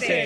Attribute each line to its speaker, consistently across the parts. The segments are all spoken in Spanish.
Speaker 1: 12.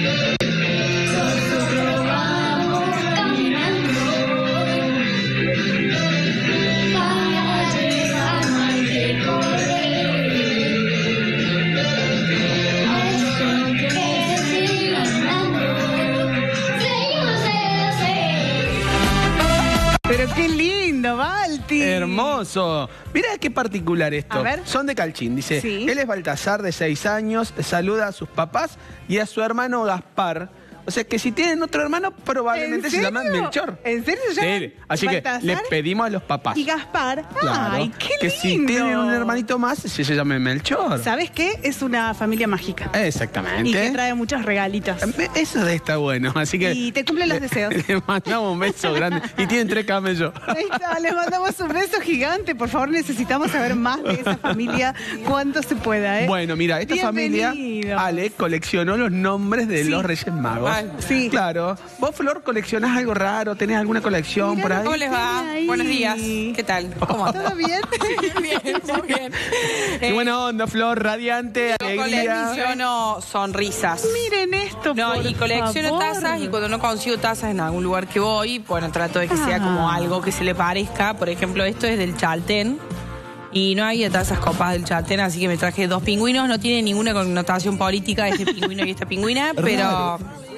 Speaker 2: Pero qué lindo, Balti.
Speaker 1: Hermoso. Mirá qué particular esto.
Speaker 2: A ver.
Speaker 1: Son de Calchín, dice.
Speaker 2: Sí.
Speaker 1: Él es Baltasar, de 6 años, saluda a sus papás y a su hermano Gaspar. O sea que si tienen otro hermano, probablemente se llaman Melchor.
Speaker 2: ¿En serio se llaman
Speaker 1: Sí. Así que
Speaker 2: Baltasar?
Speaker 1: le pedimos a los papás.
Speaker 2: Y Gaspar.
Speaker 1: Claro,
Speaker 2: Ay, qué lindo.
Speaker 1: que si tienen un hermanito más, se llame Melchor.
Speaker 2: ¿Sabes qué? Es una familia mágica.
Speaker 1: Exactamente.
Speaker 2: Y que trae muchos regalitos.
Speaker 1: Eso está bueno. Así que
Speaker 2: Y te cumple los deseos.
Speaker 1: le mandamos un beso grande. Y tienen 3 camellos.
Speaker 2: Ahí está, les mandamos un beso gigante. Por favor, necesitamos saber más de esa familia, cuanto se pueda, ¿eh?
Speaker 1: Bueno, mira, esta familia,
Speaker 2: Bienvenidos.
Speaker 1: Ale, coleccionó los nombres de los Reyes Magos.
Speaker 2: Sí.
Speaker 1: Claro. ¿Vos, Flor, coleccionás algo raro? ¿Tenés alguna colección
Speaker 2: Mirá
Speaker 1: por ahí?
Speaker 3: ¿Cómo les va?
Speaker 2: Ahí.
Speaker 3: Buenos días. ¿Qué tal? ¿Cómo andan?
Speaker 2: ¿Todo bien?
Speaker 3: Bien, muy bien.
Speaker 1: Qué buena onda, Flor, radiante,
Speaker 3: Yo
Speaker 1: alegría.
Speaker 3: colecciono sonrisas.
Speaker 2: Miren esto,
Speaker 3: No,
Speaker 2: por
Speaker 3: y colecciono
Speaker 2: favor.
Speaker 3: tazas, y cuando no consigo tazas en algún lugar que voy, bueno, trato de que sea como algo que se le parezca. Por ejemplo, esto es del Chaltén. Y no había tazas copas del Chaltén, así que me traje 2 pingüinos. No tiene ninguna connotación política este pingüino y esta pingüina, pero...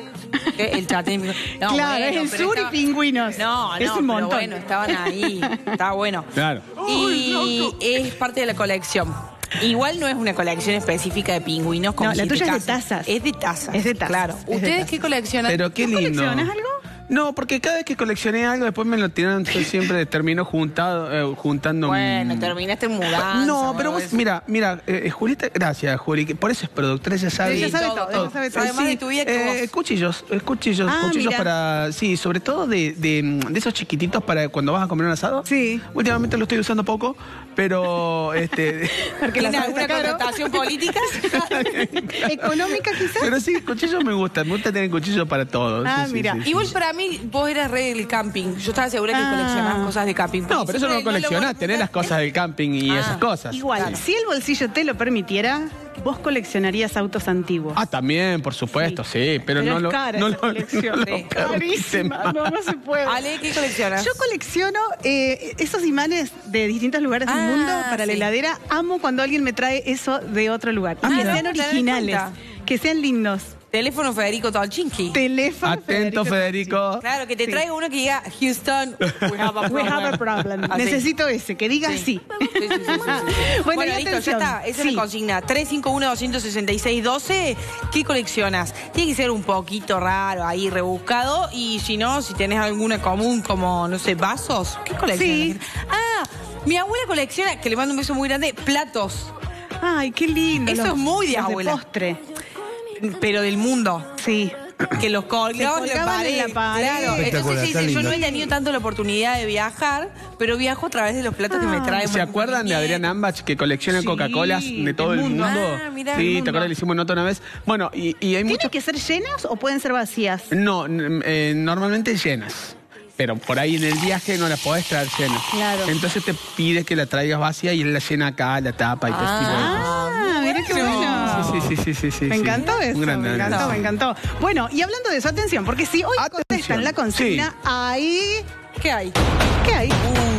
Speaker 3: El Chaltén... No,
Speaker 2: Claro, es el
Speaker 3: pero
Speaker 2: sur
Speaker 3: estaba-
Speaker 2: y pingüinos.
Speaker 3: No,
Speaker 2: es un
Speaker 3: pero
Speaker 2: montón.
Speaker 3: bueno, estaban ahí. Estaba bueno.
Speaker 1: Claro.
Speaker 3: Y es parte de la colección. Igual no es una colección específica de pingüinos como
Speaker 2: No, la
Speaker 3: 7
Speaker 2: tuya es de
Speaker 3: casas.
Speaker 2: tazas.
Speaker 3: Es de tazas.
Speaker 2: Es de tazas,
Speaker 3: Claro.
Speaker 2: es de
Speaker 3: ¿Ustedes
Speaker 2: tazas.
Speaker 3: qué coleccionan?
Speaker 1: Pero qué
Speaker 2: ¿Tú
Speaker 1: lindo.
Speaker 2: coleccionas algo?
Speaker 1: No, porque cada vez que coleccioné algo, después me lo tiran, yo siempre termino juntando...
Speaker 3: Bueno, terminaste en mudanza.
Speaker 1: No, pero
Speaker 3: o
Speaker 1: vos,
Speaker 3: eso.
Speaker 1: mira, Julieta, gracias, Juli, que por eso es productora, ella sabe.
Speaker 2: Ella sabe todo,
Speaker 3: todo.
Speaker 2: ella sabe todo.
Speaker 3: Sabe más de tu vida que vos.
Speaker 1: Cuchillos
Speaker 2: Ah, mira.
Speaker 1: para, sí, sobre todo de esos chiquititos para cuando vas a comer un asado.
Speaker 2: Sí.
Speaker 1: Últimamente lo estoy usando poco, pero
Speaker 2: Porque la
Speaker 3: ¿Tiene
Speaker 2: salsa
Speaker 3: alguna
Speaker 2: caro.
Speaker 3: connotación política?
Speaker 2: Económica quizás.
Speaker 1: pero sí, cuchillos me gusta tener cuchillos para todos.
Speaker 2: Ah,
Speaker 1: Sí,
Speaker 2: mira.
Speaker 1: sí, sí,
Speaker 3: Igual
Speaker 1: sí.
Speaker 3: para mí, vos eras re del camping. Yo estaba segura que coleccionabas cosas de camping.
Speaker 1: No, pero eso no lo coleccionás, tenés las cosas del camping y esas cosas.
Speaker 2: Igual,
Speaker 3: Claro.
Speaker 2: si el bolsillo te lo permitiera, vos coleccionarías autos antiguos.
Speaker 1: Ah, también, por supuesto, sí, pero no
Speaker 2: es
Speaker 1: lo...
Speaker 2: cara
Speaker 1: no
Speaker 2: esa
Speaker 1: lo-
Speaker 2: colección.
Speaker 1: no lo
Speaker 3: Sí.
Speaker 1: permiten
Speaker 2: Carísima,
Speaker 1: más.
Speaker 2: no se puede.
Speaker 3: Ale, ¿qué coleccionas?
Speaker 2: Yo colecciono esos imanes de distintos lugares del mundo para la
Speaker 3: sí.
Speaker 2: heladera. Amo cuando alguien me trae eso de otro lugar. Y que
Speaker 3: mira,
Speaker 2: sean
Speaker 3: no te das
Speaker 2: originales,
Speaker 3: cuenta.
Speaker 2: que sean lindos.
Speaker 3: Teléfono Federico Tolchinki.
Speaker 2: Teléfono.
Speaker 1: Atento, Federico.
Speaker 3: Claro, que te
Speaker 2: Sí.
Speaker 3: traiga uno que diga Houston, we have a
Speaker 2: We
Speaker 3: problem.
Speaker 2: have a problem.
Speaker 3: Así.
Speaker 2: Necesito ese, que diga sí.
Speaker 3: Sí, sí, sí, sí.
Speaker 2: Bueno, y
Speaker 3: listo,
Speaker 2: atención.
Speaker 3: ya está. Esa es
Speaker 2: Sí.
Speaker 3: la consigna. 351-266-12. ¿Qué coleccionas? Tiene que ser un poquito raro, ahí rebuscado. Y si no, si tenés alguna común, como, no sé, vasos, ¿qué coleccionas?
Speaker 2: Sí.
Speaker 3: Ah, mi abuela colecciona, que le mando un beso muy grande, platos.
Speaker 2: Ay, qué lindo.
Speaker 3: Eso es muy de
Speaker 2: los
Speaker 3: abuela.
Speaker 2: postre.
Speaker 3: Pero del mundo.
Speaker 2: Sí.
Speaker 3: Que los colgaban
Speaker 2: Se colgaban en la pared.
Speaker 3: Claro. Entonces
Speaker 4: Espectacular,
Speaker 3: dice,
Speaker 4: está
Speaker 3: yo no
Speaker 4: lindo.
Speaker 3: he tenido tanto la oportunidad de viajar, pero viajo a través de los platos que me traen.
Speaker 1: ¿Se acuerdan de Adrián Ambach que colecciona
Speaker 2: Sí,
Speaker 1: Coca-Colas de todo
Speaker 2: el
Speaker 1: el
Speaker 2: mundo.
Speaker 1: mundo?
Speaker 3: Ah, mirá, el
Speaker 1: Sí,
Speaker 3: mundo.
Speaker 1: ¿te acuerdas? Le hicimos nota una vez. Bueno, y hay
Speaker 2: ¿Tienen
Speaker 1: muchos...
Speaker 2: que ser llenas o pueden ser vacías?
Speaker 1: No, normalmente llenas. Pero por ahí en el viaje no la podés traer llena.
Speaker 2: Claro.
Speaker 1: Entonces te pide que la traigas vacía y él la llena acá, la tapa y todo ese tipo de cosas.
Speaker 2: Ah, mira qué bueno.
Speaker 1: Sí.
Speaker 2: Me encantó eso,
Speaker 1: Un gran
Speaker 2: me encantó,
Speaker 1: análisis.
Speaker 2: me encantó. Bueno, y hablando de eso, atención, porque si hoy
Speaker 1: Atención,
Speaker 2: contestan la consigna, ahí...
Speaker 3: ¿Qué hay?
Speaker 2: ¿Qué hay?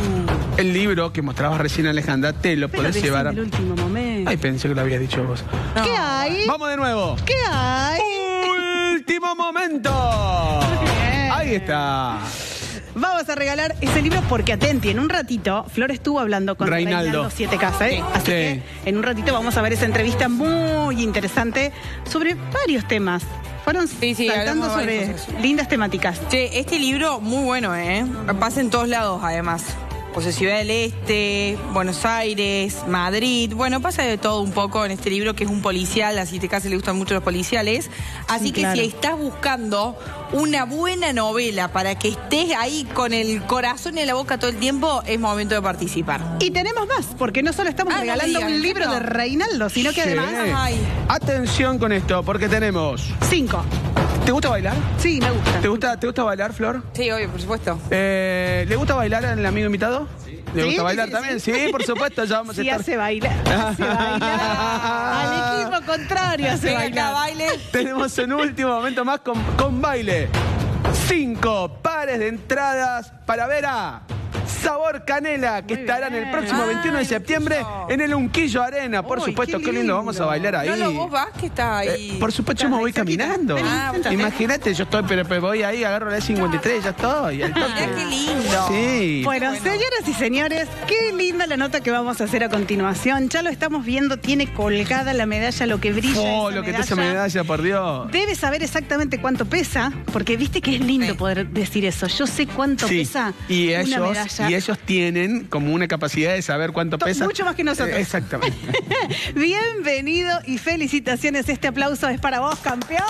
Speaker 1: El libro que mostrabas recién, Alejandra, te lo
Speaker 2: Pero
Speaker 1: podés
Speaker 2: decime
Speaker 1: llevar.
Speaker 2: el último momento.
Speaker 1: Ay, pensé que lo habías dicho vos.
Speaker 2: ¿Qué hay?
Speaker 1: Vamos de nuevo.
Speaker 2: ¿Qué hay?
Speaker 1: Último momento.
Speaker 2: Bien.
Speaker 1: Ahí está.
Speaker 2: Vamos a regalar ese libro porque atenti, en un ratito Flor estuvo hablando con
Speaker 1: Reinaldo.
Speaker 2: Siete Casas, ¿eh? Así
Speaker 1: Sí.
Speaker 2: que en un ratito vamos a ver esa entrevista muy interesante sobre varios temas. Fueron
Speaker 3: Sí,
Speaker 2: saltando
Speaker 3: hablamos de
Speaker 2: sobre
Speaker 3: varias cosas.
Speaker 2: lindas temáticas.
Speaker 3: Che, este libro muy bueno, ¿eh? Pasa en todos lados, además. O sea, Ciudad del Este, Buenos Aires, Madrid. Bueno, pasa de todo un poco en este libro, que es un policial, así te casi le gustan mucho los policiales. Así
Speaker 2: Sí,
Speaker 3: que
Speaker 2: claro.
Speaker 3: si estás buscando una buena novela para que estés ahí con el corazón en la boca todo el tiempo, es momento de participar.
Speaker 2: Y tenemos más, porque no solo estamos
Speaker 3: Ah, no me
Speaker 2: regalando
Speaker 3: digan,
Speaker 2: un libro
Speaker 3: no.
Speaker 2: de Reinaldo, sino que
Speaker 1: Sí.
Speaker 2: además...
Speaker 3: Ay.
Speaker 1: Atención con esto, porque tenemos...
Speaker 2: 5.
Speaker 1: ¿Te gusta bailar?
Speaker 2: Sí, me gusta.
Speaker 1: ¿Te gusta bailar, Flor?
Speaker 3: Sí, obvio, por supuesto.
Speaker 1: ¿Le gusta bailar al amigo invitado? ¿Le gusta bailar
Speaker 2: sí,
Speaker 1: también? Sí, por supuesto, ya vamos a
Speaker 2: Sí,
Speaker 1: estar...
Speaker 2: hace bailar. Hace bailar. Al equipo contrario hace
Speaker 3: Venga
Speaker 2: bailar.
Speaker 3: acá, baile.
Speaker 1: Tenemos un último momento más con baile. 5 pares de entradas para ver a Sabor Canela, que estarán el próximo 21 de septiembre en el Unquillo Arena. Por
Speaker 2: Uy,
Speaker 1: supuesto,
Speaker 2: qué
Speaker 1: qué lindo, vamos a bailar ahí.
Speaker 3: No, vos vas, que está ahí.
Speaker 1: Por supuesto, yo me voy caminando.
Speaker 3: Vení,
Speaker 1: Imagínate, yo estoy, pero voy ahí, agarro la 53, ya estoy. Al toque.
Speaker 3: Mirá qué lindo.
Speaker 1: Sí.
Speaker 2: Bueno, señoras y señores, qué linda la nota que vamos a hacer a continuación. Ya lo estamos viendo, tiene colgada la medalla, lo que brilla.
Speaker 1: Oh,
Speaker 2: esa
Speaker 1: lo que te hace medalla, por Dios.
Speaker 2: Debe saber exactamente cuánto pesa, porque viste que es lindo poder decir eso. Yo sé cuánto
Speaker 1: Sí,
Speaker 2: pesa
Speaker 1: y
Speaker 2: una
Speaker 1: ellos,
Speaker 2: medalla.
Speaker 1: y ellos tienen como una capacidad de saber cuánto pesa.
Speaker 2: Mucho más que nosotros.
Speaker 1: Exactamente.
Speaker 2: Bienvenido y felicitaciones. Este aplauso es para vos, campeón.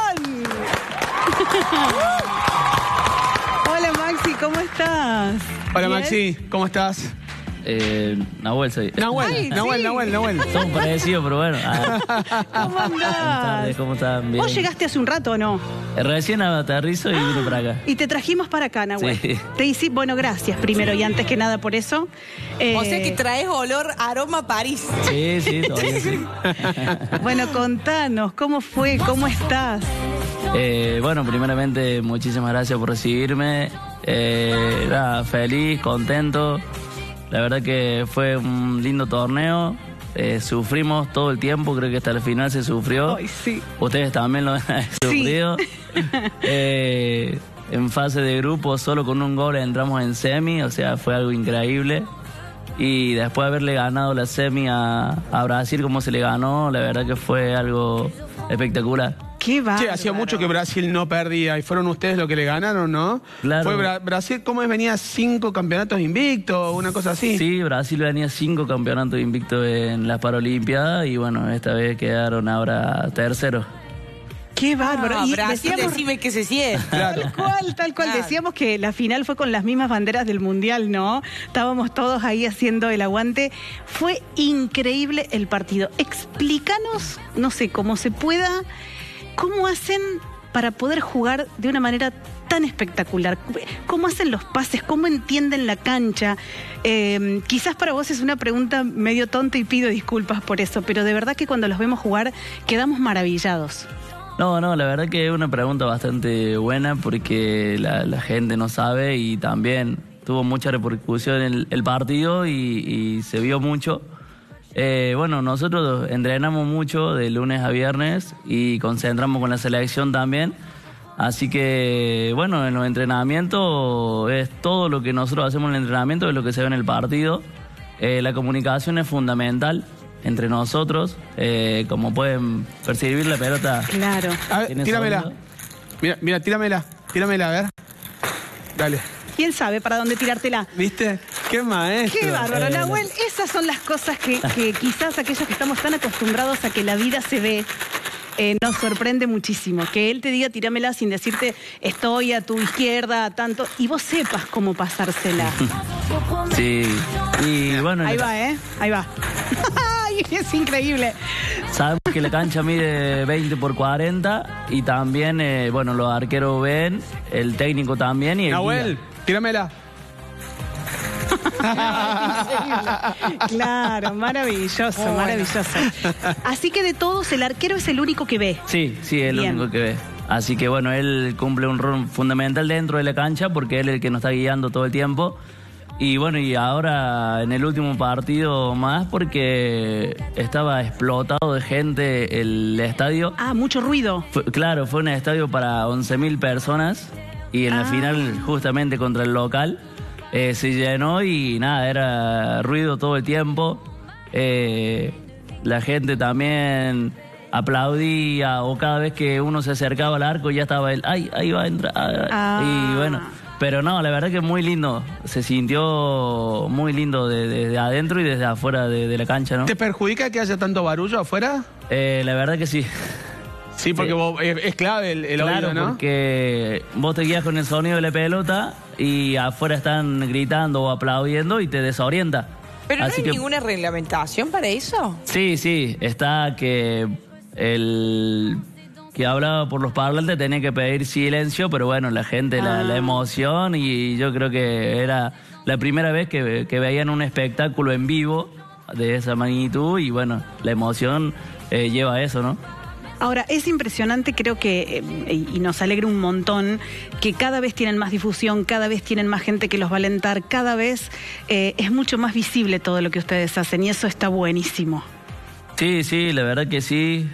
Speaker 2: Hola Maxi, ¿cómo estás?
Speaker 1: Hola
Speaker 2: ¿Bien?
Speaker 1: Maxi, ¿cómo estás?
Speaker 4: Nahuel soy.
Speaker 1: Nahuel,
Speaker 2: Ay,
Speaker 1: Nahuel.
Speaker 4: Somos parecidos, pero bueno.
Speaker 2: ¿Cómo
Speaker 4: Buenas
Speaker 2: andás?
Speaker 4: tardes, ¿cómo están? Bien.
Speaker 2: ¿Vos llegaste hace un rato o no?
Speaker 4: Recién aterrizo y vine para acá.
Speaker 2: Y te trajimos para acá, Nahuel.
Speaker 4: Sí.
Speaker 2: Te hice, bueno, gracias primero y antes que nada por eso.
Speaker 3: O sea que traes olor, aroma París.
Speaker 4: Sí, todavía sí.
Speaker 2: Bueno, contanos, ¿cómo fue? ¿Cómo estás?
Speaker 4: Bueno, primeramente, muchísimas gracias por recibirme. Nada, feliz, contento. La verdad que fue un lindo torneo. Sufrimos todo el tiempo, creo que hasta el final se sufrió.
Speaker 2: Ay, sí.
Speaker 4: Ustedes también lo han sufrido. En fase de grupo, solo con un gol entramos en semi, o sea, fue algo increíble. Y después de haberle ganado la semi a Brasil como se le ganó, la verdad que fue algo espectacular.
Speaker 2: Qué bárbaro.
Speaker 1: Che, hacía mucho que Brasil no perdía y fueron ustedes los que le ganaron, ¿no?
Speaker 4: Claro.
Speaker 1: Fue Brasil, ¿cómo es? Venía 5 campeonatos invictos, una cosa así.
Speaker 4: Sí, Brasil venía 5 campeonatos invictos en las Paralimpiadas y bueno, esta vez quedaron ahora terceros.
Speaker 2: Qué bárbaro.
Speaker 3: Ah,
Speaker 2: Y
Speaker 3: Brasil,
Speaker 2: decíamos-
Speaker 3: decime que se siente.
Speaker 1: Claro.
Speaker 2: Tal cual.
Speaker 3: Claro.
Speaker 2: Decíamos que la final fue con las mismas banderas del Mundial, ¿no? Estábamos todos ahí haciendo el aguante. Fue increíble el partido. Explícanos, no sé, cómo se pueda, cómo hacen para poder jugar de una manera tan espectacular. ¿Cómo hacen los pases? ¿Cómo entienden la cancha? Quizás para vos es una pregunta medio tonta y pido disculpas por eso, pero de verdad que cuando los vemos jugar quedamos maravillados.
Speaker 4: No, la verdad que es una pregunta bastante buena porque la gente no sabe y también tuvo mucha repercusión en el partido y se vio mucho. Bueno, nosotros entrenamos mucho de lunes a viernes y concentramos con la selección también. Así que, bueno, en los entrenamientos es todo lo que nosotros hacemos en el entrenamiento, es lo que se ve en el partido. La comunicación es fundamental entre nosotros. Como pueden percibir, la pelota
Speaker 2: Claro.
Speaker 1: A ver,
Speaker 4: tiene
Speaker 1: tíramela.
Speaker 4: sonido.
Speaker 1: Mira, tíramela, a ver. Dale.
Speaker 2: ¿Quién sabe para dónde tirártela?
Speaker 1: ¿Viste? ¡Qué maestro!
Speaker 2: Qué bárbaro, Nahuel. Esas son las cosas que quizás aquellos que estamos tan acostumbrados a que la vida se ve, nos sorprende muchísimo. Que él te diga tirámela sin decirte estoy a tu izquierda, tanto, y vos sepas cómo pasársela.
Speaker 4: Sí, y bueno,
Speaker 2: Ahí va, ¿eh? Ahí va. Ay, es increíble.
Speaker 4: sabemos que la cancha mide 20 por 40 y también, bueno, los arqueros ven, el técnico también y el
Speaker 1: Nahuel,
Speaker 4: guía.
Speaker 1: tíramela.
Speaker 2: Claro, maravilloso, maravilloso. Así que de todos, el arquero es el único que ve.
Speaker 4: Sí, es el
Speaker 2: Bien.
Speaker 4: único que ve. Así que bueno, él cumple un rol fundamental dentro de la cancha porque él es el que nos está guiando todo el tiempo. Y bueno, y ahora en el último partido más porque estaba explotado de gente el estadio.
Speaker 2: Ah, mucho ruido.
Speaker 4: Claro, fue un estadio para 11.000 personas y en la final justamente contra el local se llenó y nada, era ruido todo el tiempo. La gente también aplaudía o cada vez que uno se acercaba al arco ya estaba él, ¡ay, ahí va a entrar! Y bueno, pero no, la verdad que muy lindo, se sintió muy lindo desde adentro y desde afuera de la cancha, ¿no?
Speaker 1: ¿Te perjudica que haya tanto barullo afuera?
Speaker 4: La verdad que sí.
Speaker 1: Sí, porque
Speaker 4: Sí.
Speaker 1: es clave el
Speaker 4: Claro,
Speaker 1: oído, ¿no?
Speaker 4: porque vos te guías con el sonido de la pelota y afuera están gritando o aplaudiendo y te desorienta.
Speaker 3: ¿Pero no
Speaker 4: Así
Speaker 3: hay
Speaker 4: que,
Speaker 3: ninguna reglamentación para eso?
Speaker 4: Sí, está que el que hablaba por los parlantes tenía que pedir silencio, pero bueno, la gente, la emoción, y yo creo que era la primera vez que veían un espectáculo en vivo de esa magnitud y bueno, la emoción lleva a eso, ¿no?
Speaker 2: Ahora, es impresionante, creo que, y nos alegra un montón, que cada vez tienen más difusión, cada vez tienen más gente que los va a alentar, cada vez es mucho más visible todo lo que ustedes hacen y eso está buenísimo.
Speaker 4: Sí, la verdad que sí.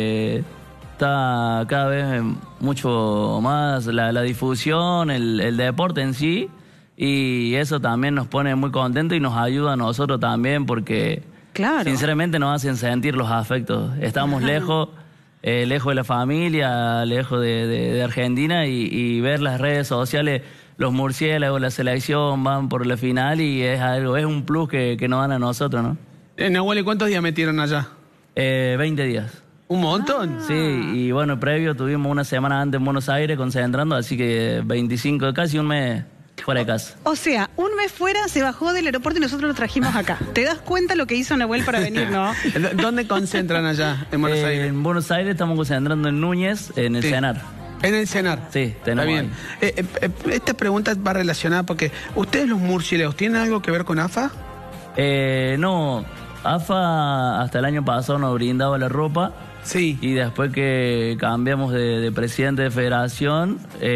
Speaker 4: Está cada vez mucho más la difusión, el deporte en sí, y eso también nos pone muy contentos y nos ayuda a nosotros también porque
Speaker 2: claro,
Speaker 4: sinceramente nos hacen sentir los afectos. Estamos lejos de la familia, lejos de Argentina y ver las redes sociales, los murciélagos, la selección van por la final y es un plus que nos dan a nosotros, ¿no?
Speaker 1: Nahuel, ¿cuántos días metieron allá?
Speaker 4: 20 días.
Speaker 1: ¿Un montón?
Speaker 4: Sí, y bueno, previo tuvimos una semana antes en Buenos Aires concentrando, así que 25, casi un mes fuera de casa.
Speaker 2: O sea, un mes fuera, se bajó del aeropuerto y nosotros lo trajimos acá. ¿Te das cuenta lo que hizo Nahuel para venir, no?
Speaker 1: ¿Dónde concentran allá, en Buenos Aires?
Speaker 4: En Buenos Aires estamos concentrando en Núñez, en el CENAR.
Speaker 1: En el CENAR.
Speaker 4: Sí, tenemos.
Speaker 1: Está bien. Esta pregunta va relacionada porque ustedes los murciélagos, ¿tienen algo que ver con AFA?
Speaker 4: No, AFA hasta el año pasado nos brindaba la ropa.
Speaker 1: Sí.
Speaker 4: Y después que cambiamos de presidente de federación,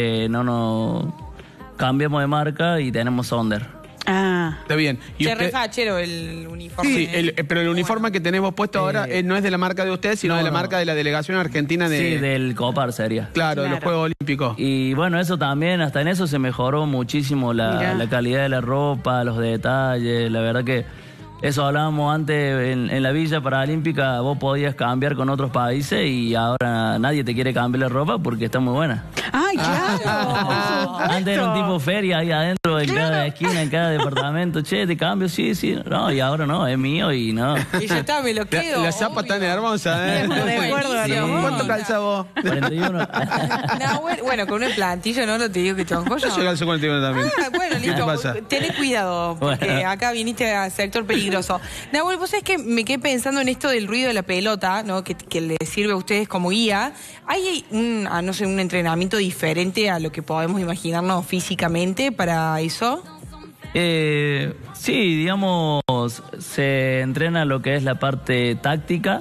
Speaker 4: cambiamos de marca y tenemos Sonder.
Speaker 2: Ah.
Speaker 1: Está bien.
Speaker 3: Y re fachero el uniforme.
Speaker 1: Sí, pero el uniforme que tenemos puesto ahora no es de la marca de ustedes, sino de la marca de la delegación argentina de...
Speaker 4: Sí, del Copar sería.
Speaker 1: Claro, de los Juegos Olímpicos.
Speaker 4: Y bueno, eso también, hasta en eso se mejoró muchísimo la calidad de la ropa, los detalles, la verdad que... Eso hablábamos antes en la Villa Paralímpica, vos podías cambiar con otros países y ahora nadie te quiere cambiar la ropa porque está muy buena.
Speaker 2: ¡Ay, claro!
Speaker 4: Antes era un tipo feria ahí adentro, en cada esquina, en cada departamento. Che, te cambio, sí. No, y ahora no, es mío y no.
Speaker 3: Y ya está, me lo quedo.
Speaker 1: La zapa tan hermosa, ¿eh?
Speaker 2: De acuerdo,
Speaker 4: Sí.
Speaker 1: ¿Cuánto calza vos?
Speaker 4: 41.
Speaker 3: No, bueno, con una plantilla no te digo que te banco yo.
Speaker 1: Yo calzo 41 también.
Speaker 3: Bueno,
Speaker 1: ¿Qué
Speaker 3: listo.
Speaker 1: te pasa?
Speaker 3: Tenés cuidado, porque
Speaker 4: Bueno.
Speaker 3: acá viniste a sector peligroso. Nahuel, vos sabés que me quedé pensando en esto del ruido de la pelota, ¿no? Que le sirve a ustedes como guía. ¿Hay un entrenamiento diferente a lo que podemos imaginarnos físicamente para eso?
Speaker 4: Sí, digamos, se entrena lo que es la parte táctica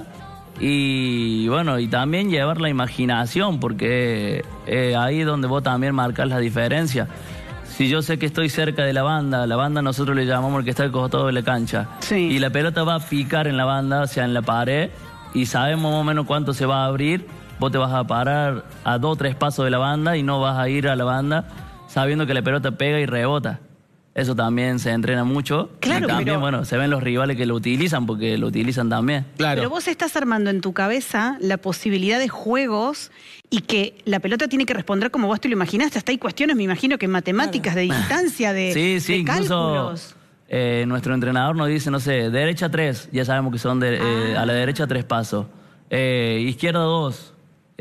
Speaker 4: y bueno, y también llevar la imaginación, porque ahí es donde vos también marcas la diferencia. Si yo sé que estoy cerca de la banda nosotros le llamamos el que está al costado de la cancha,
Speaker 2: sí,
Speaker 4: y la pelota va a picar en la banda, o sea, en la pared, y sabemos más o menos cuánto se va a abrir, vos te vas a parar a 2 o 3 pasos de la banda y no vas a ir a la banda sabiendo que la pelota pega y rebota. Eso también se entrena mucho.
Speaker 2: Claro,
Speaker 4: y también,
Speaker 2: pero...
Speaker 4: bueno, se ven los rivales que lo utilizan porque lo utilizan también.
Speaker 1: Claro.
Speaker 2: Pero vos estás armando en tu cabeza la posibilidad de juegos y que la pelota tiene que responder como vos te lo imaginaste. Hasta hay cuestiones, me imagino, que matemáticas, de distancia, de
Speaker 4: Sí, incluso
Speaker 2: cálculos.
Speaker 4: Nuestro entrenador nos dice, no sé, derecha 3, ya sabemos que son a la derecha 3 pasos. Izquierda 2.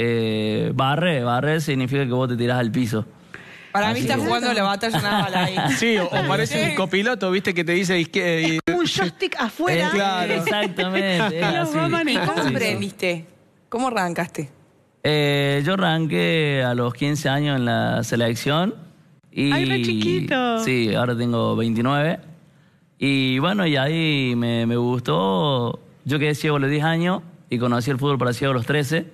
Speaker 4: Barre significa que vos te tirás al piso.
Speaker 3: Para mí está jugando la batalla naval ahí.
Speaker 1: Sí, o parece un copiloto, ¿viste? Que te dice...
Speaker 2: Es como un joystick afuera.
Speaker 1: claro.
Speaker 4: Exactamente. es
Speaker 2: Los
Speaker 4: así.
Speaker 2: va
Speaker 3: ¿Y
Speaker 2: manejando.
Speaker 3: cómo
Speaker 4: Sí.
Speaker 3: aprendiste? ¿Cómo arrancaste?
Speaker 4: Yo arranqué a los 15 años en la selección. Y,
Speaker 2: ¡Ay, re chiquito!
Speaker 4: Sí, ahora tengo 29. Y bueno, y ahí me gustó. Yo quedé ciego a los 10 años y conocí el fútbol para ciego a los 13.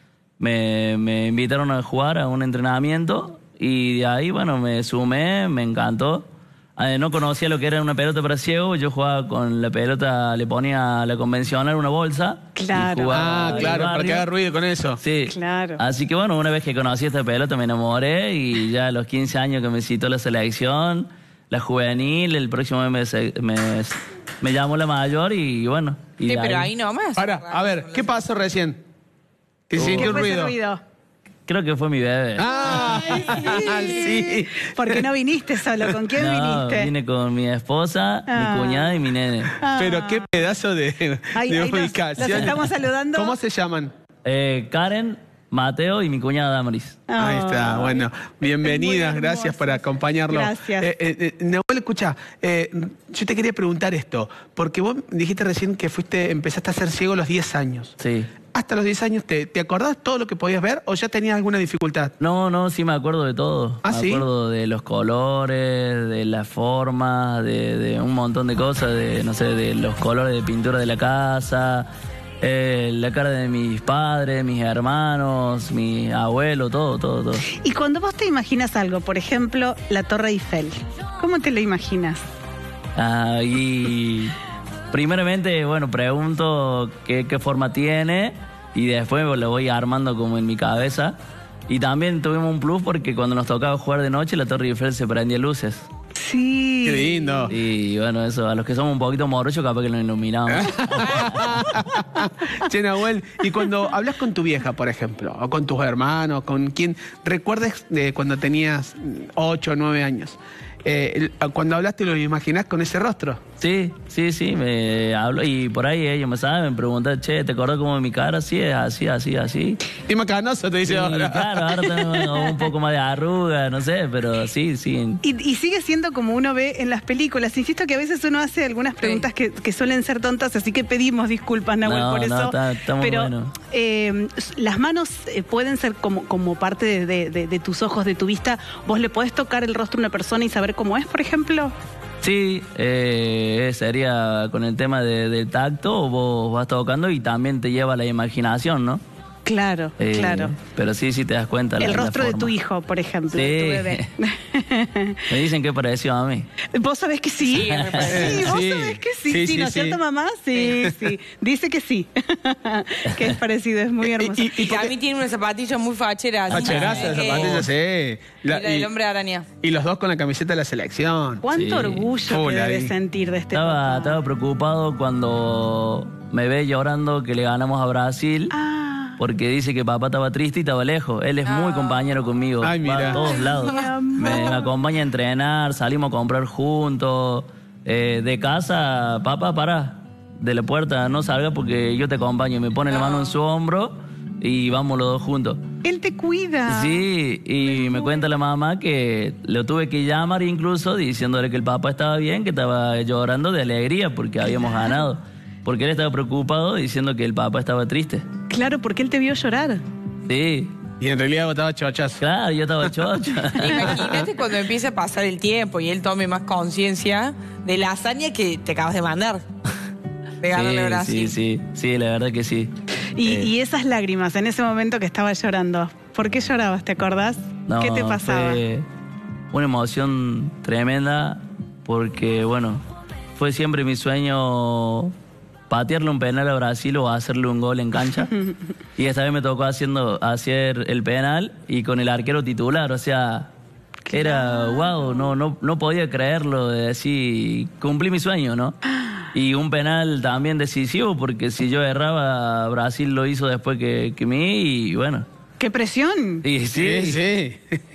Speaker 4: Me invitaron a jugar a un entrenamiento y de ahí, bueno, me sumé, me encantó. No conocía lo que era una pelota para ciego, yo jugaba con la pelota, le ponía la convencional una bolsa.
Speaker 2: Claro.
Speaker 4: Y jugaba en
Speaker 1: claro,
Speaker 4: el
Speaker 1: para que
Speaker 4: barrio.
Speaker 1: haga ruido con eso.
Speaker 4: Sí.
Speaker 2: Claro.
Speaker 4: Así que bueno, una vez que conocí esta pelota me enamoré y ya a los 15 años que me citó la selección, la juvenil, el próximo mes me llamó la mayor y bueno. Y
Speaker 3: Sí,
Speaker 4: de
Speaker 3: pero ahí nomás.
Speaker 1: Para, a ver, ¿qué pasó recién? Que
Speaker 2: ¿Qué
Speaker 1: sintió un
Speaker 2: fue ese
Speaker 1: ruido.
Speaker 2: ruido?
Speaker 4: Creo que fue mi bebé.
Speaker 1: Ah, sí.
Speaker 2: ¿Por qué no viniste solo? ¿Con quién
Speaker 4: No,
Speaker 2: viniste?
Speaker 4: vine con mi esposa,
Speaker 2: Ah.
Speaker 4: mi cuñada y mi nene.
Speaker 1: Pero qué pedazo de
Speaker 2: Ahí los
Speaker 1: ubicación.
Speaker 2: estamos saludando.
Speaker 1: ¿Cómo se llaman?
Speaker 4: Karen, Mateo y mi cuñada Damaris.
Speaker 1: Ahí está, bueno. Bienvenidas,
Speaker 2: Muy
Speaker 1: gracias
Speaker 2: hermosos.
Speaker 1: por acompañarnos.
Speaker 2: Gracias.
Speaker 1: Nahuel, escucha, yo te quería preguntar esto, porque vos dijiste recién que empezaste a ser ciego a los 10 años.
Speaker 4: Sí.
Speaker 1: Hasta los 10 años, ¿te acordás todo lo que podías ver o ya tenías alguna dificultad?
Speaker 4: No, sí me acuerdo de todo.
Speaker 1: ¿Ah,
Speaker 4: me
Speaker 1: sí?
Speaker 4: acuerdo de los colores, de las formas, de un montón de cosas, no sé, de los colores de pintura de la casa. La cara de mis padres, mis hermanos, mi abuelo, todo.
Speaker 2: Y cuando vos te imaginas algo, por ejemplo, la Torre Eiffel, ¿cómo te lo imaginas?
Speaker 4: Y primeramente, bueno, pregunto qué forma tiene y después lo voy armando como en mi cabeza. Y también tuvimos un plus porque cuando nos tocaba jugar de noche, la Torre Eiffel se prendía luces.
Speaker 2: Sí.
Speaker 1: Qué lindo.
Speaker 4: Y bueno, eso, a los que somos un poquito morrochos, capaz que nos iluminamos.
Speaker 1: Che, Nahuel, y cuando hablas con tu vieja, por ejemplo, o con tus hermanos, con quien recuerdes de cuando tenías 8 o 9 años, cuando hablaste, ¿lo imaginás con ese rostro?
Speaker 4: Sí, me hablo y por ahí ellos me saben, me preguntan, che, ¿te acordás cómo es mi cara? Sí, es así.
Speaker 1: Y macanoso, te dice
Speaker 4: Sí,
Speaker 1: ahora.
Speaker 4: claro, ahora tengo un poco más de arruga, no sé, pero sí.
Speaker 2: Y sigue siendo como uno ve en las películas. Insisto que a veces uno hace algunas preguntas que suelen ser tontas, así que pedimos disculpas, Nahuel,
Speaker 4: No,
Speaker 2: por eso.
Speaker 4: está muy
Speaker 2: pero
Speaker 4: bueno.
Speaker 2: las manos pueden ser como parte de tus ojos, de tu vista. ¿Vos le podés tocar el rostro a una persona y saber cómo es, por ejemplo?
Speaker 4: Sí, sería con el tema del tacto, vos vas tocando y también te lleva la imaginación, ¿no?
Speaker 2: Claro, claro.
Speaker 4: Pero sí te das cuenta.
Speaker 2: El rostro de
Speaker 4: forma.
Speaker 2: tu hijo, por ejemplo,
Speaker 4: Sí.
Speaker 2: de tu bebé.
Speaker 4: Me dicen que pareció a mí.
Speaker 2: ¿Vos sabés que sí?
Speaker 3: Sí, me parece.
Speaker 2: Sí, vos
Speaker 1: Sí.
Speaker 2: sabés que sí.
Speaker 1: Sí,
Speaker 2: ¿No es
Speaker 1: sí.
Speaker 2: cierto, mamá? Sí. Dice que sí. Que es parecido, es muy hermoso.
Speaker 3: Y a mí tiene unas zapatillas muy facheras.
Speaker 1: Facherazas, zapatillas, sí.
Speaker 3: El hombre araña.
Speaker 1: Y los dos con la camiseta de la selección.
Speaker 2: ¿Cuánto
Speaker 4: Sí.
Speaker 2: orgullo
Speaker 1: Full
Speaker 2: te debe
Speaker 1: ahí.
Speaker 2: sentir de este papá?
Speaker 4: Estaba preocupado cuando me ve llorando que le ganamos a Brasil. Porque dice que papá estaba triste y estaba lejos. Él es muy compañero conmigo.
Speaker 1: Ay, mira.
Speaker 4: Va a todos lados.
Speaker 2: Mi amor.
Speaker 4: Me acompaña a entrenar, salimos a comprar juntos. De casa, papá, pará. De la puerta no salga porque yo te acompaño. Me pone la mano en su hombro y vamos los dos juntos.
Speaker 2: Él te cuida.
Speaker 4: Sí, y me cuenta la mamá que lo tuve que llamar incluso diciéndole que el papá estaba bien, que estaba llorando de alegría porque habíamos ganado. Porque él estaba preocupado diciendo que el papá estaba triste.
Speaker 2: Claro, porque él te vio llorar.
Speaker 4: Sí,
Speaker 1: Y en realidad vos estabas chochazo.
Speaker 4: claro, yo estaba chocho.
Speaker 3: Imagínate cuando empiece a pasar el tiempo y él tome más conciencia de la hazaña que te acabas de mandar. De ganarle a Brasil.
Speaker 4: Sí, la verdad que sí.
Speaker 2: Y esas lágrimas en ese momento que estaba llorando, ¿por qué llorabas? ¿Te acordás?
Speaker 4: No,
Speaker 2: ¿Qué te pasaba?
Speaker 4: Fue una emoción tremenda porque, bueno, fue siempre mi sueño patearle un penal a Brasil o hacerle un gol en cancha. Y esta vez me tocó hacer el penal y con el arquero titular, o sea, era wow, no podía creerlo, de decir, cumplí mi sueño, ¿no? Y un penal también decisivo porque si yo erraba, Brasil lo hizo después que mí y bueno.
Speaker 2: ¡Qué presión!
Speaker 4: Y
Speaker 1: Sí.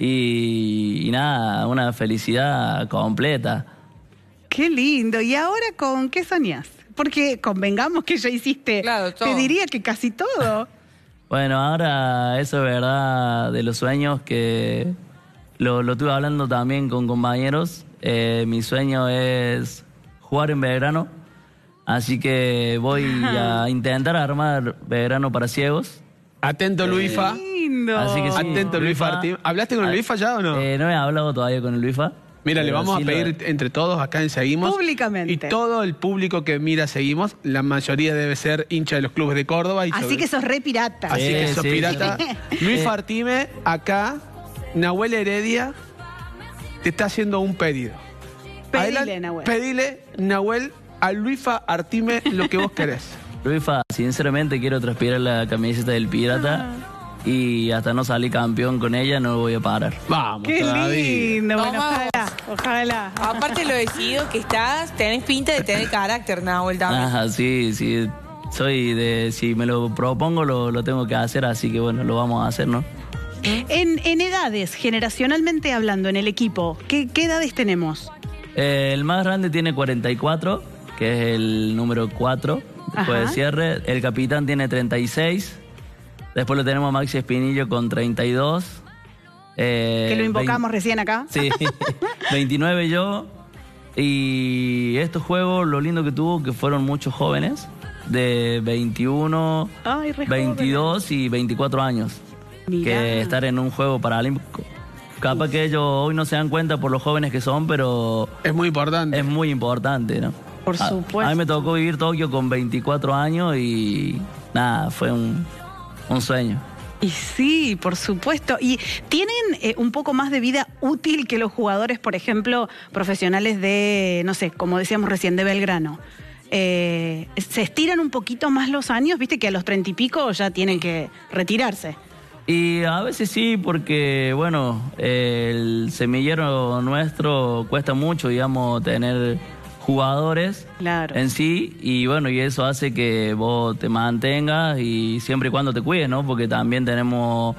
Speaker 4: y nada, una felicidad completa.
Speaker 2: ¡Qué lindo! ¿Y ahora con qué soñás? Porque convengamos que ya hiciste,
Speaker 3: Claro, todo.
Speaker 2: te diría que casi todo.
Speaker 4: Bueno, ahora eso es verdad de los sueños que lo estuve hablando también con compañeros. Mi sueño es jugar en Belgrano, así que voy a intentar armar Belgrano para ciegos.
Speaker 1: Atento, Luifa.
Speaker 2: Lindo.
Speaker 4: Así que sí.
Speaker 1: Atento, Luifa.
Speaker 4: Luifa.
Speaker 1: ¿Hablaste con el Luifa ya o no?
Speaker 4: No he hablado todavía con el Luifa.
Speaker 1: Mira, le
Speaker 4: pero
Speaker 1: vamos
Speaker 4: sí
Speaker 1: a pedir entre todos acá en Seguimos.
Speaker 2: Públicamente.
Speaker 1: Y todo el público que mira Seguimos, la mayoría debe ser hincha de los clubes de Córdoba.
Speaker 2: Así que sos re pirata.
Speaker 1: Así que sos
Speaker 4: Sí,
Speaker 1: pirata. Luis Fartime, acá, Nahuel Heredia, te está haciendo un pedido.
Speaker 2: Pedile, Nahuel.
Speaker 1: Pedile, Nahuel, a Luifa Artime lo que vos querés.
Speaker 4: Luifa, sinceramente quiero transpirar la camiseta del Pirata y hasta no salir campeón con ella no voy a parar.
Speaker 1: Vamos,
Speaker 2: ¡Qué
Speaker 1: todavía.
Speaker 2: lindo! Bueno,
Speaker 3: Vamos.
Speaker 2: ojalá.
Speaker 3: Aparte lo decidido que estás, tenés pinta de tener carácter, Nahuel, también.
Speaker 4: Ajá, sí. Soy si me lo propongo lo tengo que hacer, así que bueno, lo vamos a hacer, ¿no?
Speaker 2: En edades, generacionalmente hablando, en el equipo, ¿qué edades tenemos?
Speaker 4: El más grande tiene 44, que es el número 4, después de
Speaker 2: Ajá.
Speaker 4: cierre. El capitán tiene 36. Después lo tenemos a Maxi Espinillo con 32.
Speaker 2: Que lo invocamos recién acá.
Speaker 4: Sí, 29 yo. Y estos juegos, lo lindo que tuvo, que fueron muchos jóvenes, de 21,
Speaker 2: Ay, re
Speaker 4: 22 y 24 años.
Speaker 2: Mirá.
Speaker 4: Que estar en un juego paralímpico. Capaz que ellos hoy no se dan cuenta por los jóvenes que son, pero
Speaker 1: Es muy importante.
Speaker 4: es muy importante, ¿no?
Speaker 2: Por supuesto.
Speaker 4: A mí me tocó vivir Tokio con 24 años y nada, fue un sueño.
Speaker 2: Y sí, por supuesto. ¿Y tienen un poco más de vida útil que los jugadores, por ejemplo, profesionales de, no sé, como decíamos recién, de Belgrano? ¿Se estiran un poquito más los años? Viste que a los 30 y pico ya tienen que retirarse.
Speaker 4: Y a veces sí, porque, bueno, el semillero nuestro cuesta mucho, digamos, tener jugadores
Speaker 2: Claro.
Speaker 4: en sí, y bueno, y eso hace que vos te mantengas y siempre y cuando te cuides, ¿no? Porque también tenemos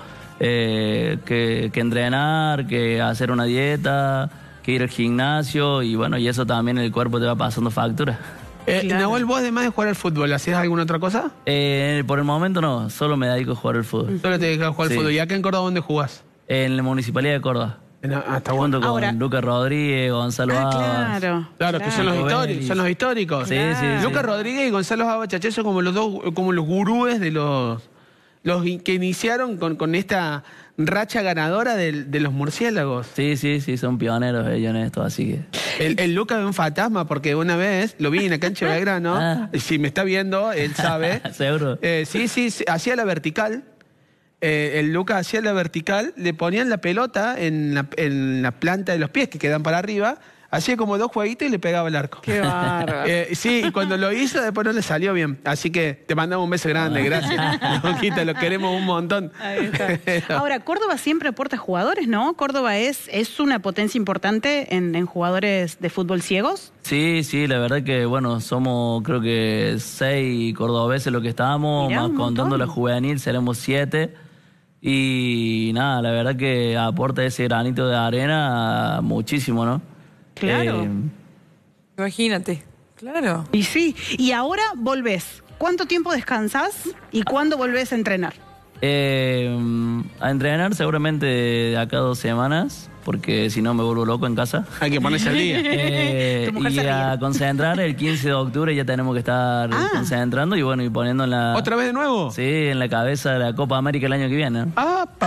Speaker 4: que entrenar, que hacer una dieta, que ir al gimnasio, y bueno, y eso también el cuerpo te va pasando factura.
Speaker 2: Claro.
Speaker 1: Nahuel, vos además de jugar al fútbol, ¿hacías alguna otra cosa?
Speaker 4: Por el momento no, solo me dedico a jugar al fútbol.
Speaker 1: Solo te dedicas a jugar al
Speaker 4: Sí.
Speaker 1: fútbol. ¿Y acá en Córdoba dónde jugás?
Speaker 4: En la Municipalidad de Córdoba.
Speaker 1: Está bueno.
Speaker 4: Junto con
Speaker 2: Ahora-
Speaker 4: Lucas Rodríguez, Gonzalo Abas.
Speaker 2: Claro.
Speaker 1: Claro, que son los
Speaker 4: Claro.
Speaker 1: históricos. Son los históricos.
Speaker 4: Sí, sí, sí.
Speaker 1: Lucas Rodríguez y Gonzalo Abachaché son como los dos, como los gurúes de los que iniciaron con esta racha ganadora de los murciélagos.
Speaker 4: Sí, son pioneros ellos en esto, así que...
Speaker 1: El Lucas es un fantasma porque una vez lo vi en la cancha de Belgrano.
Speaker 4: Ah.
Speaker 1: Si me está viendo, él sabe.
Speaker 4: ¿Seguro?
Speaker 1: Sí, hacía la vertical. El Lucas hacía la vertical, le ponían la pelota en la planta de los pies que quedan para arriba, hacía como 2 jueguitos y le pegaba el arco.
Speaker 2: Qué bárbaro.
Speaker 1: Sí, y cuando lo hizo después no le salió bien. Así que te mandamos un beso grande, gracias. Loquita, lo queremos un montón.
Speaker 2: Ahí está. Ahora, Córdoba siempre aporta jugadores, ¿no? Córdoba es una potencia importante en jugadores de fútbol ciegos.
Speaker 4: Sí, la verdad que, bueno, somos creo que 6 cordobeses lo que estamos,
Speaker 2: Mirá,
Speaker 4: más
Speaker 2: un
Speaker 4: contando
Speaker 2: montón.
Speaker 4: la juvenil, seremos 7. Y nada, la verdad que aporta ese granito de arena muchísimo, ¿no?
Speaker 2: Claro.
Speaker 3: Imagínate. Claro.
Speaker 2: Y sí, y ahora volvés. ¿Cuánto tiempo descansás y cuándo volvés a entrenar?
Speaker 4: A entrenar seguramente de acá a 2 semanas, porque si no me vuelvo loco en casa.
Speaker 1: Hay que ponerse al día.
Speaker 2: Tu mujer
Speaker 4: Y
Speaker 2: se
Speaker 4: a
Speaker 2: ríe.
Speaker 4: concentrar el 15 de octubre ya tenemos que estar concentrando y bueno, y poniendo en la...
Speaker 1: ¿Otra vez de nuevo?
Speaker 4: Sí, en la cabeza la Copa América el año que viene.
Speaker 1: ¡Apa!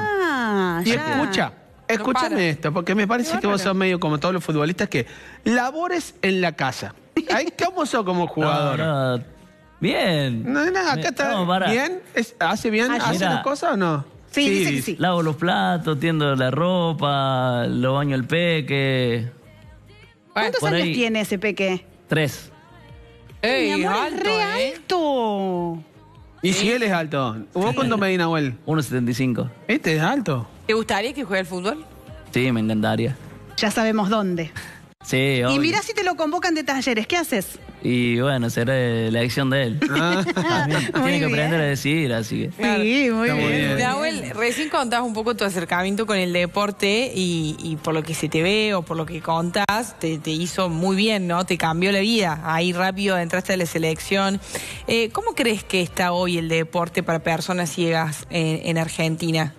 Speaker 2: Ah,
Speaker 1: Y
Speaker 2: ya.
Speaker 1: escúchame
Speaker 3: para.
Speaker 1: esto, porque me parece que vos sos medio como todos los futbolistas que labores en la casa. Ay, ¿cómo sos como jugador?
Speaker 4: No, bien.
Speaker 1: No, acá está
Speaker 4: No, para.
Speaker 1: bien. ¿Hace bien?
Speaker 2: Allí.
Speaker 1: ¿Hace
Speaker 4: Mira.
Speaker 1: las cosas o no?
Speaker 2: Sí, dice que sí.
Speaker 4: Lavo los platos, tiendo la ropa, lo baño el peque.
Speaker 2: ¿Cuántos
Speaker 4: por
Speaker 2: años
Speaker 4: ahí.
Speaker 2: tiene ese peque?
Speaker 4: 3.
Speaker 3: Ey,
Speaker 2: Mi amor, es
Speaker 3: alto,
Speaker 2: re
Speaker 3: ¿eh?
Speaker 2: alto.
Speaker 1: Y si él es alto. ¿Vos cuánto medís, Nahuel?
Speaker 4: 1,75.
Speaker 1: Este es alto.
Speaker 3: ¿Te gustaría que juegue al fútbol?
Speaker 4: Sí, me encantaría.
Speaker 2: Ya sabemos dónde.
Speaker 4: Sí,
Speaker 2: Y
Speaker 4: obvio.
Speaker 2: mirá si te lo convocan de talleres, ¿qué haces?
Speaker 4: Y bueno, será la elección de él.
Speaker 1: Ah,
Speaker 4: También
Speaker 2: Muy
Speaker 4: tiene que
Speaker 2: bien.
Speaker 4: aprender a decidir, así que...
Speaker 3: Claro.
Speaker 2: Sí, muy
Speaker 1: Está muy
Speaker 2: bien.
Speaker 1: bien.
Speaker 3: Nahuel, recién contabas un poco tu acercamiento con el deporte y por lo que se te ve o por lo que contás, te hizo muy bien, ¿no? Te cambió la vida. Ahí rápido entraste a la selección. ¿Cómo crees que está hoy el deporte para personas ciegas en Argentina?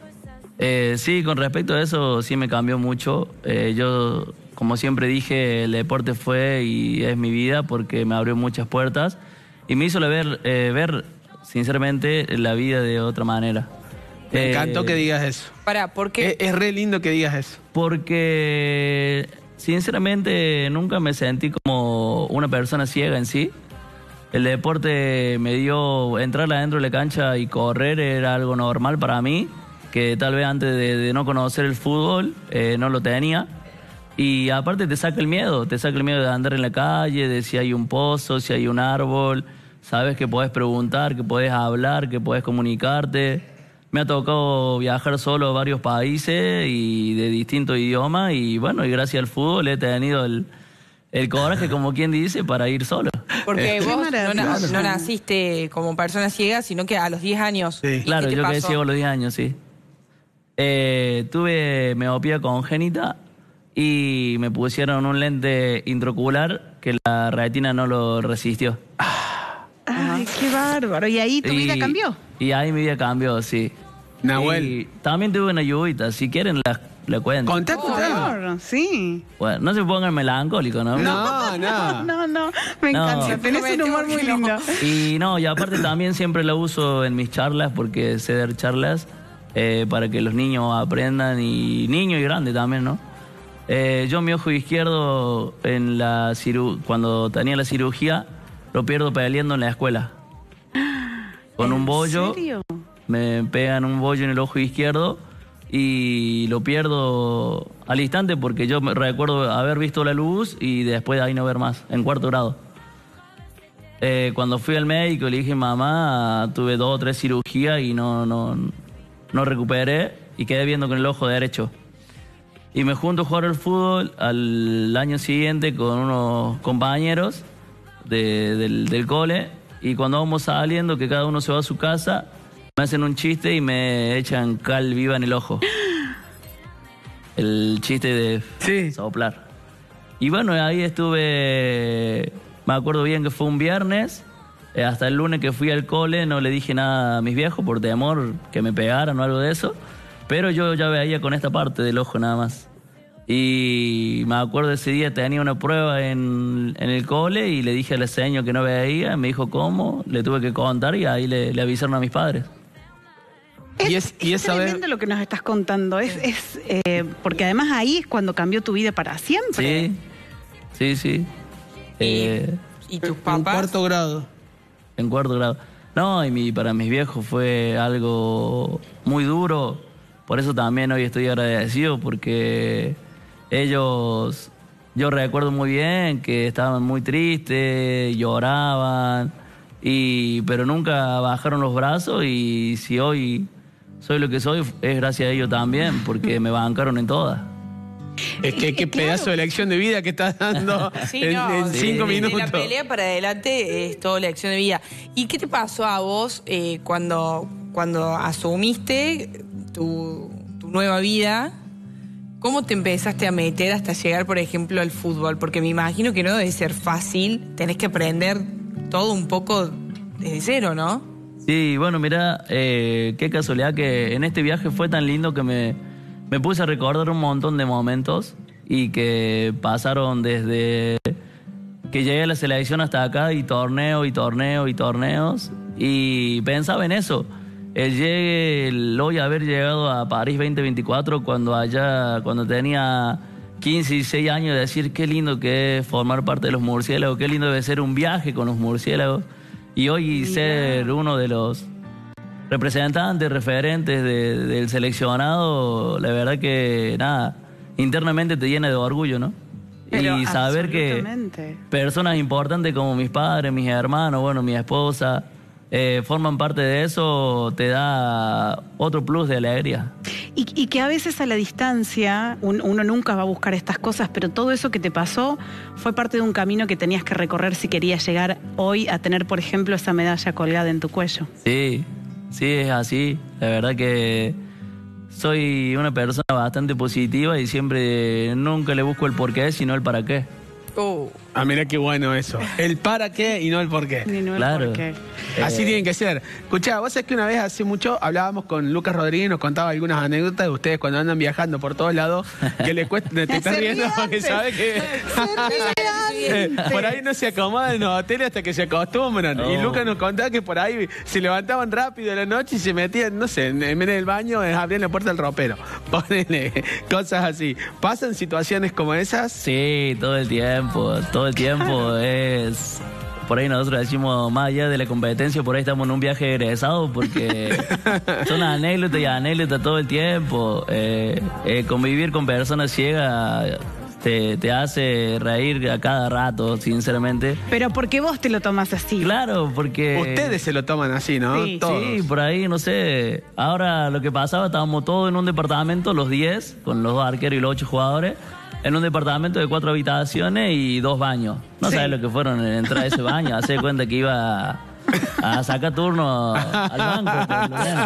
Speaker 4: Sí, con respecto a eso sí me cambió mucho. Yo, como siempre dije, el deporte fue y es mi vida porque me abrió muchas puertas y me hizo ver sinceramente, la vida de otra manera.
Speaker 1: me encantó que digas eso.
Speaker 3: ¿Por qué?
Speaker 1: Es re lindo que digas eso.
Speaker 4: Porque, sinceramente, nunca me sentí como una persona ciega en sí. El deporte me dio entrar adentro de la cancha y correr era algo normal para mí, que tal vez antes de no conocer el fútbol no lo tenía. Y aparte te saca el miedo de andar en la calle, de si hay un pozo, si hay un árbol, sabes que podés preguntar, que podés hablar, que podés comunicarte. Me ha tocado viajar solo a varios países y de distintos idiomas y bueno, y gracias al fútbol he tenido el coraje, como quien dice, para ir solo.
Speaker 3: Porque
Speaker 2: Qué
Speaker 3: vos
Speaker 2: maravilloso.
Speaker 3: no naciste como persona ciega, sino que a los 10 años.
Speaker 1: Sí.
Speaker 3: ¿Y
Speaker 4: Claro,
Speaker 3: qué te
Speaker 4: yo quedé
Speaker 3: pasó?
Speaker 4: ciego a los 10 años, sí. Tuve miopía congénita y me pusieron un lente intraocular que la retina no lo resistió.
Speaker 2: Ay, qué bárbaro. ¿Y ahí tu vida cambió?
Speaker 4: Y ahí mi vida cambió, sí.
Speaker 1: Nahuel.
Speaker 4: Y también tuve una ayudita, si quieren la cuento.
Speaker 1: Contá.
Speaker 2: Por favor, sí.
Speaker 4: Bueno, no se pongan melancólicos, ¿no?
Speaker 1: No.
Speaker 2: No, me
Speaker 4: No.
Speaker 2: encanta. Tenés un humor muy lindo.
Speaker 4: Y no, y aparte también siempre la uso en mis charlas porque sé dar charlas para que los niños aprendan y niños y grandes también, ¿no? Yo mi ojo izquierdo cuando tenía la cirugía lo pierdo peleando en la escuela. Con un bollo.
Speaker 2: ¿En serio?
Speaker 4: Me pegan un bollo en el ojo izquierdo y lo pierdo al instante porque yo me recuerdo haber visto la luz y después de ahí no ver más, en 4º grado. Cuando fui al médico le dije, mamá, tuve 2 o 3 cirugías y no recuperé y quedé viendo con el ojo derecho. Y me junto a jugar al fútbol al año siguiente con unos compañeros del cole y cuando vamos saliendo, que cada uno se va a su casa, me hacen un chiste y me echan cal viva en el ojo. El chiste de soplar. Y bueno, ahí estuve, me acuerdo bien que fue un viernes, hasta el lunes que fui al cole no le dije nada a mis viejos por temor que me pegaran o algo de eso, pero yo ya veía con esta parte del ojo nada más. Y me acuerdo ese día tenía una prueba en el cole y le dije al señor que no veía, me dijo cómo, le tuve que contar y ahí le avisaron a mis padres.
Speaker 2: Es tremendo lo que nos estás contando, porque además ahí es cuando cambió tu vida para siempre.
Speaker 4: Sí.
Speaker 3: ¿Y tus papás?
Speaker 1: En 4º grado.
Speaker 4: En 4º grado. No, y para mis viejos fue algo muy duro, por eso también hoy estoy agradecido, porque ellos, yo recuerdo muy bien que estaban muy tristes, lloraban, pero nunca bajaron los brazos y si hoy soy lo que soy es gracias a ellos también, porque me bancaron en todas.
Speaker 1: Es que qué pedazo de lección de vida que estás dando en 5 minutos.
Speaker 3: De la pelea para adelante es toda lección de vida. ¿Y qué te pasó a vos cuando asumiste tu nueva vida? ¿Cómo te empezaste a meter hasta llegar, por ejemplo, al fútbol? Porque me imagino que no debe ser fácil, tenés que aprender todo un poco desde cero, ¿no?
Speaker 4: Sí, bueno, mirá, qué casualidad que en este viaje fue tan lindo que me puse a recordar un montón de momentos y que pasaron desde que llegué a la selección hasta acá y torneos y pensaba en eso. El hoy haber llegado a París 2024 cuando tenía 15 y 16 años, decir qué lindo que es formar parte de los murciélagos, qué lindo debe ser un viaje con los murciélagos y hoy ser uno de los representantes, referentes del seleccionado, la verdad que nada, internamente te llena de orgullo, ¿no?
Speaker 2: Pero
Speaker 4: y saber que personas importantes como mis padres, mis hermanos, bueno, mi esposa, forman parte de eso, te da otro plus de alegría.
Speaker 2: Y que a veces a la distancia uno nunca va a buscar estas cosas, pero todo eso que te pasó fue parte de un camino que tenías que recorrer si querías llegar hoy a tener, por ejemplo, esa medalla colgada en tu cuello.
Speaker 4: Sí, es así. La verdad que soy una persona bastante positiva y siempre nunca le busco el porqué, sino el para qué.
Speaker 1: Ah, mira qué bueno eso. El para qué y no el por qué.
Speaker 4: Claro.
Speaker 2: El por qué.
Speaker 1: Así tienen que ser. Escuchá, vos sabés que una vez hace mucho hablábamos con Lucas Rodríguez, nos contaba algunas anécdotas de ustedes cuando andan viajando por todos lados, que les cuesta, te estás riendo porque sabes que por ahí no se acomodan en los hoteles hasta que se acostumbran. No. Y Lucas nos contaba que por ahí se levantaban rápido de la noche y se metían, no sé, en medio del baño, abrían la puerta del ropero. Ponele cosas así. ¿Pasan situaciones como esas?
Speaker 4: Sí, todo el tiempo es... Por ahí nosotros decimos, más allá de la competencia, por ahí estamos en un viaje egresado porque son anécdotas y anécdotas todo el tiempo. Convivir con personas ciegas te hace reír a cada rato, sinceramente.
Speaker 2: Pero ¿por qué vos te lo tomás así?
Speaker 4: Claro, porque...
Speaker 1: Ustedes se lo toman así, ¿no?
Speaker 2: Sí,
Speaker 1: todos.
Speaker 4: Sí, por ahí, no sé. Ahora lo que pasaba, estábamos todos en un departamento, los 10, con los 2 arqueros y los 8 jugadores, en un departamento de 4 habitaciones y 2 baños. No sabes lo que fueron en entrar a ese baño. Hace cuenta que iba a sacar turno al banco. Por lo menos.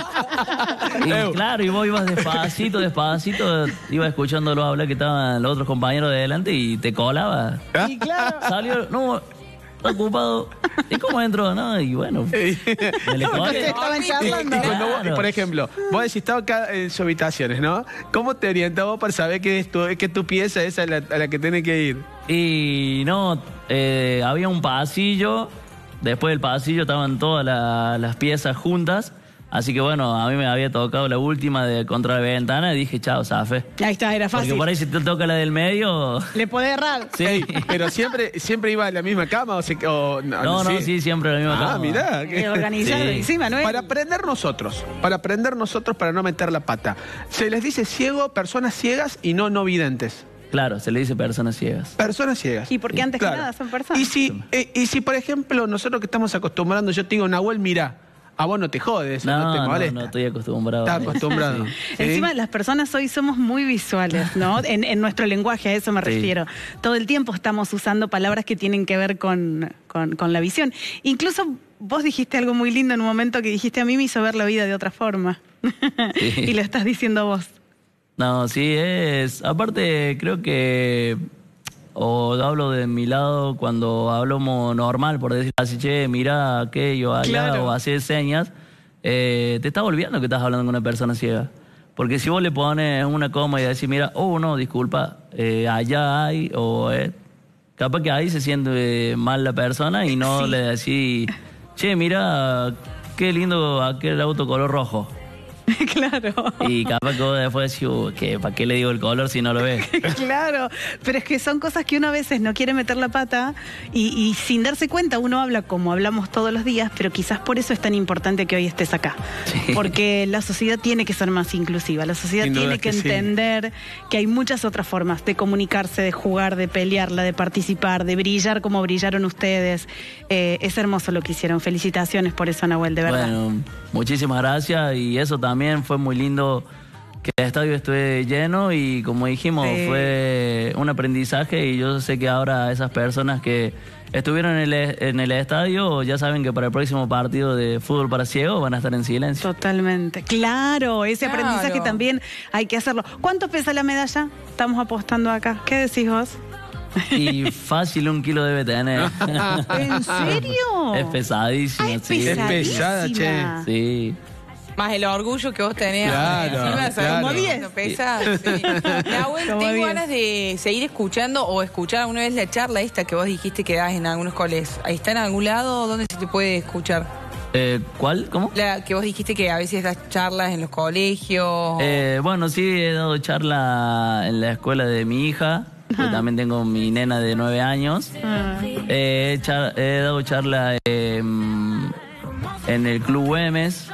Speaker 4: Y claro, y vos ibas despacito, ibas escuchándolo hablar que estaban los otros compañeros de adelante y te colabas.
Speaker 2: Y claro.
Speaker 4: Salió, no, está ocupado. ¿Y cómo entró? No, y bueno, me le colé.
Speaker 2: Estaban charlando.
Speaker 1: Y cuando vos, por ejemplo, vos decís, estaba acá en sus habitaciones, ¿no? ¿Cómo te orientás vos para saber que tu pieza es a la que tenés que ir?
Speaker 4: Y no, había un pasillo, después del pasillo estaban todas las piezas juntas, Así que bueno, a mí me había tocado la última de contra la ventana y dije, chao, zafé.
Speaker 2: Ahí está, era fácil.
Speaker 4: Porque por ahí si te toca la del medio...
Speaker 2: Le podés errar.
Speaker 4: Sí.
Speaker 1: Pero siempre iba a la misma cama o
Speaker 4: No, sí, siempre la misma cama.
Speaker 1: Ah, mirá.
Speaker 2: Organizado.
Speaker 4: Sí.
Speaker 2: Y sí, Manuel.
Speaker 1: Para aprender nosotros, para no meter la pata. Se les dice ciego, personas ciegas y no videntes.
Speaker 4: Claro, se le dice personas ciegas.
Speaker 1: Personas ciegas.
Speaker 2: Y porque antes
Speaker 1: Claro.
Speaker 2: que nada son personas.
Speaker 1: Y si, por ejemplo, nosotros que estamos acostumbrando, yo te digo, Nahuel, mirá, a vos no te jodes, no te molesta.
Speaker 4: No estoy acostumbrado.
Speaker 1: Estás acostumbrado.
Speaker 4: Sí.
Speaker 1: ¿Sí?
Speaker 2: Encima, las personas hoy somos muy visuales, ¿no? En nuestro lenguaje, a eso me
Speaker 4: Sí.
Speaker 2: refiero. Todo el tiempo estamos usando palabras que tienen que ver con la visión. Incluso vos dijiste algo muy lindo en un momento que dijiste, a mí me hizo ver la vida de otra forma.
Speaker 4: Sí.
Speaker 2: Y lo estás diciendo vos.
Speaker 4: No, sí, aparte, creo que... O hablo de mi lado cuando hablamos normal, por decir así, che, mira aquello allá,
Speaker 2: Claro.
Speaker 4: o hacer señas, te estás olvidando que estás hablando con una persona ciega. Porque si vos le pones una coma y decís, mira, no, disculpa, allá hay, capaz que ahí se siente mal la persona y no
Speaker 2: Sí.
Speaker 4: le decís, che, mira, qué lindo aquel auto color rojo.
Speaker 2: Claro.
Speaker 4: Y capaz que vos después decís, ¿para qué le digo el color si no lo ves?
Speaker 2: Claro, pero es que son cosas que uno a veces no quiere meter la pata y sin darse cuenta uno habla como hablamos todos los días, pero quizás por eso es tan importante que hoy estés acá.
Speaker 4: Sí.
Speaker 2: Porque la sociedad tiene que ser más inclusiva, la sociedad
Speaker 1: Sin duda
Speaker 2: tiene que
Speaker 1: que sí.
Speaker 2: entender que hay muchas otras formas de comunicarse, de jugar, de pelearla, de participar, de brillar como brillaron ustedes. Es hermoso lo que hicieron. Felicitaciones por eso, Nahuel, de verdad.
Speaker 4: Bueno, muchísimas gracias y eso también fue muy lindo que el estadio esté lleno y como dijimos,
Speaker 2: Sí.
Speaker 4: fue un aprendizaje y yo sé que ahora esas personas que estuvieron en el estadio ya saben que para el próximo partido de fútbol para ciegos van a estar en silencio.
Speaker 2: Totalmente. Claro, ese
Speaker 3: Claro.
Speaker 2: aprendizaje también hay que hacerlo. ¿Cuánto pesa la medalla? Estamos apostando acá. ¿Qué decís vos?
Speaker 4: Y fácil 1 kilo debe tener.
Speaker 2: ¿En serio?
Speaker 4: Es pesadísimo,
Speaker 2: Ah, es
Speaker 4: sí.
Speaker 1: Es pesada, che.
Speaker 2: pesadísima.
Speaker 4: Sí.
Speaker 3: Más el orgullo que vos tenés.
Speaker 1: Claro,
Speaker 3: encima,
Speaker 1: claro.
Speaker 3: como 10. Pesa, sí. Nahuel,
Speaker 2: Como
Speaker 3: tengo
Speaker 2: 10.
Speaker 3: ganas de seguir escuchando o escuchar alguna vez la charla esta que vos dijiste que das en algunos colegios. ¿Ahí está en algún lado? ¿Dónde se te puede escuchar?
Speaker 4: ¿Cuál? ¿Cómo?
Speaker 3: La que vos dijiste que a veces das charlas en los colegios.
Speaker 4: Bueno, sí, he dado charla en la escuela de mi hija, porque también tengo mi nena de 9 años.
Speaker 2: Ah.
Speaker 4: He dado charla en el Club Güemes.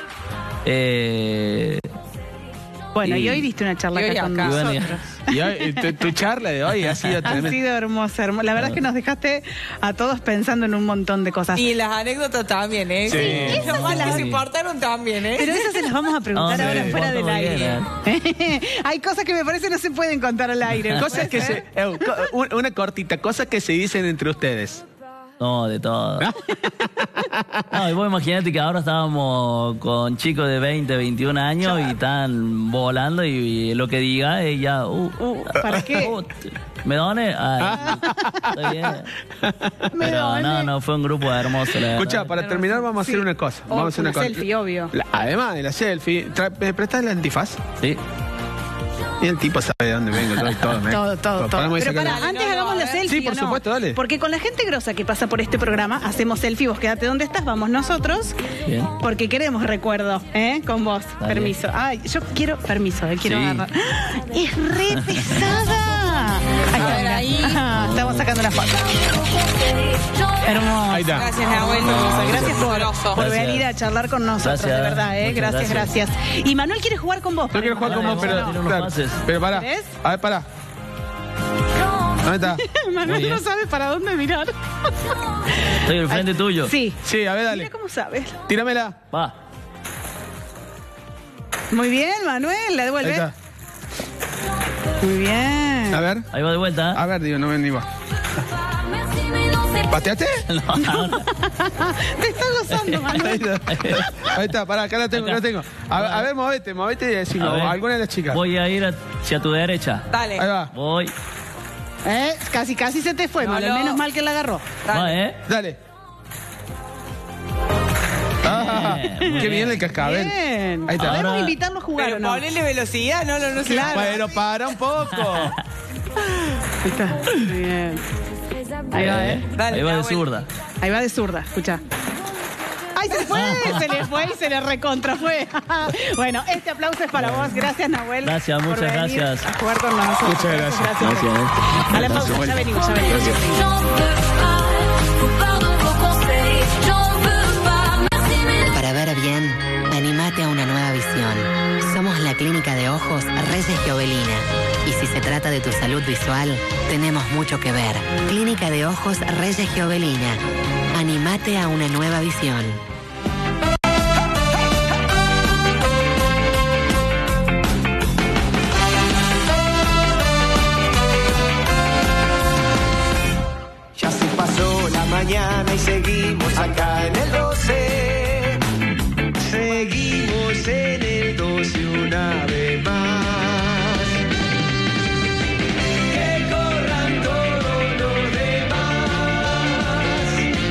Speaker 2: Bueno, y
Speaker 4: Y-
Speaker 2: hoy diste una charla
Speaker 3: y hoy
Speaker 2: acá con
Speaker 3: acá.
Speaker 4: Y bueno,
Speaker 2: nosotros.
Speaker 1: Y hoy, tu charla de hoy ha sido
Speaker 2: Ha
Speaker 1: tremenda.
Speaker 2: sido hermosa, hermosa. La verdad es que nos dejaste a todos pensando en un montón de cosas.
Speaker 3: Y las anécdotas también, ¿eh?
Speaker 1: Sí.
Speaker 3: Los más que
Speaker 4: Sí.
Speaker 3: se importaron también, ¿eh?
Speaker 2: Pero esas se las vamos a preguntar
Speaker 4: No,
Speaker 2: ahora
Speaker 4: sí,
Speaker 2: fuera del
Speaker 4: muy
Speaker 2: aire. Hay cosas que me parece no se pueden contar al aire.
Speaker 1: Cosas que se. Una cortita, cosas que se dicen entre ustedes.
Speaker 4: no, de todo. No, y vos imaginate que ahora estábamos con chicos de 20, 21 años y están volando y lo que diga ella,
Speaker 2: ¿Para qué?
Speaker 4: ¿me dones? Está bien. Pero no, fue un grupo hermoso. La
Speaker 1: Escucha,
Speaker 4: verdad.
Speaker 1: para terminar vamos a hacer una cosa.
Speaker 2: Oh,
Speaker 1: Vamos a hacer
Speaker 2: una
Speaker 1: una cosa.
Speaker 2: selfie, obvio.
Speaker 1: Además de la selfie, ¿me prestás el antifaz?
Speaker 4: Sí.
Speaker 1: Y el tipo sabe de dónde vengo, todo.
Speaker 2: Todo.
Speaker 1: Paramos de
Speaker 2: Pero
Speaker 1: sacarle-
Speaker 2: para, antes
Speaker 3: No,
Speaker 2: hagamos
Speaker 3: a
Speaker 2: la
Speaker 3: ver.
Speaker 2: selfie.
Speaker 1: Sí, por
Speaker 2: ¿o no?
Speaker 1: supuesto, dale.
Speaker 2: Porque con la gente grosa que pasa por este programa, hacemos selfie, vos quédate donde estás, vamos nosotros.
Speaker 4: Bien.
Speaker 2: Porque queremos recuerdo, ¿eh? Con vos.
Speaker 4: Dale.
Speaker 2: Permiso. Ay, yo quiero permiso, quiero
Speaker 4: Sí.
Speaker 2: agarrar. ¡Ah! ¡Es re pesada! Ahí está,
Speaker 3: A ver,
Speaker 2: mira.
Speaker 3: ahí.
Speaker 2: Ajá, estamos sacando la foto. Hermoso.
Speaker 1: Ahí está.
Speaker 3: Gracias, Nahuel.
Speaker 2: Gracias por
Speaker 3: Grosso.
Speaker 4: Gracias.
Speaker 2: venir a charlar con nosotros,
Speaker 4: Gracias.
Speaker 2: de verdad, ¿eh?
Speaker 4: Muchas
Speaker 2: Gracias. Y Manuel quiere jugar con vos.
Speaker 1: Yo quiero jugar con vos, pero.
Speaker 4: Tiene unos
Speaker 1: claro,
Speaker 4: pases.
Speaker 1: pero pará.
Speaker 2: ¿Ves?
Speaker 1: A ver, pará. ¿Dónde está?
Speaker 2: Manuel
Speaker 4: Muy
Speaker 2: no
Speaker 4: bien.
Speaker 2: sabe para dónde mirar.
Speaker 4: Estoy al frente tuyo.
Speaker 2: Sí.
Speaker 1: Sí, a ver,
Speaker 2: Mira
Speaker 1: dale.
Speaker 2: cómo sabes.
Speaker 1: Tíramela.
Speaker 4: Va.
Speaker 2: Muy bien, Manuel, la
Speaker 1: Ahí
Speaker 2: devuelve.
Speaker 1: está.
Speaker 2: Muy bien.
Speaker 1: A ver.
Speaker 4: Ahí va de vuelta.
Speaker 1: A ver, digo, no ven ni vos. ¿Pateaste?
Speaker 2: Te está gozando, Manuel.
Speaker 1: Ahí está. Ahí está, pará, acá la tengo, acá la tengo. A ver, movete y decime,
Speaker 4: A ver.
Speaker 1: alguna de las chicas.
Speaker 4: Voy a ir hacia tu derecha.
Speaker 3: Dale.
Speaker 1: Ahí va,
Speaker 4: Voy.
Speaker 2: Casi se te fue,
Speaker 3: No,
Speaker 2: Manuel.
Speaker 3: no.
Speaker 2: Menos mal que la agarró.
Speaker 3: Dale.
Speaker 4: Va,
Speaker 1: dale. Ah,
Speaker 4: Bien, muy
Speaker 1: qué bien el cascabel.
Speaker 2: Bien.
Speaker 1: Ahí está.
Speaker 2: ¿Podemos
Speaker 4: Ahora-
Speaker 2: invitarlo a jugar
Speaker 3: Pero
Speaker 2: o no?
Speaker 3: ponele velocidad, no sé.
Speaker 2: Claro.
Speaker 1: Pero para un poco.
Speaker 2: Ahí está. Muy bien. Ahí va, ¿eh?
Speaker 3: Dale,
Speaker 4: Ahí va de
Speaker 3: Nahuel.
Speaker 4: zurda.
Speaker 2: Ahí va de zurda, escucha. ¡Ay, se le fue y se le recontra fue. Bueno, este aplauso es para vos. Gracias, Nahuel.
Speaker 4: Gracias,
Speaker 2: por
Speaker 4: muchas
Speaker 2: venir
Speaker 4: gracias.
Speaker 2: a jugar con nosotros.
Speaker 1: Muchas gracias.
Speaker 2: A la pausa, ya venimos.
Speaker 5: Para ver bien, animate a una nueva visión. Somos la Clínica de Ojos Reyes Giovelina. Y si se trata de tu salud visual, tenemos mucho que ver. Clínica de Ojos Reyes Giovelina. Animate a una nueva visión.
Speaker 6: Ya se pasó la mañana y seguimos acá en el 12. Seguimos en el 12 una vez más. Que corran todos los demás.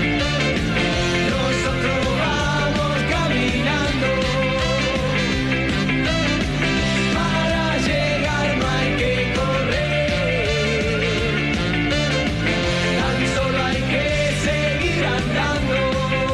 Speaker 6: Nosotros vamos caminando. Para llegar no hay que correr. Tan solo hay que seguir andando.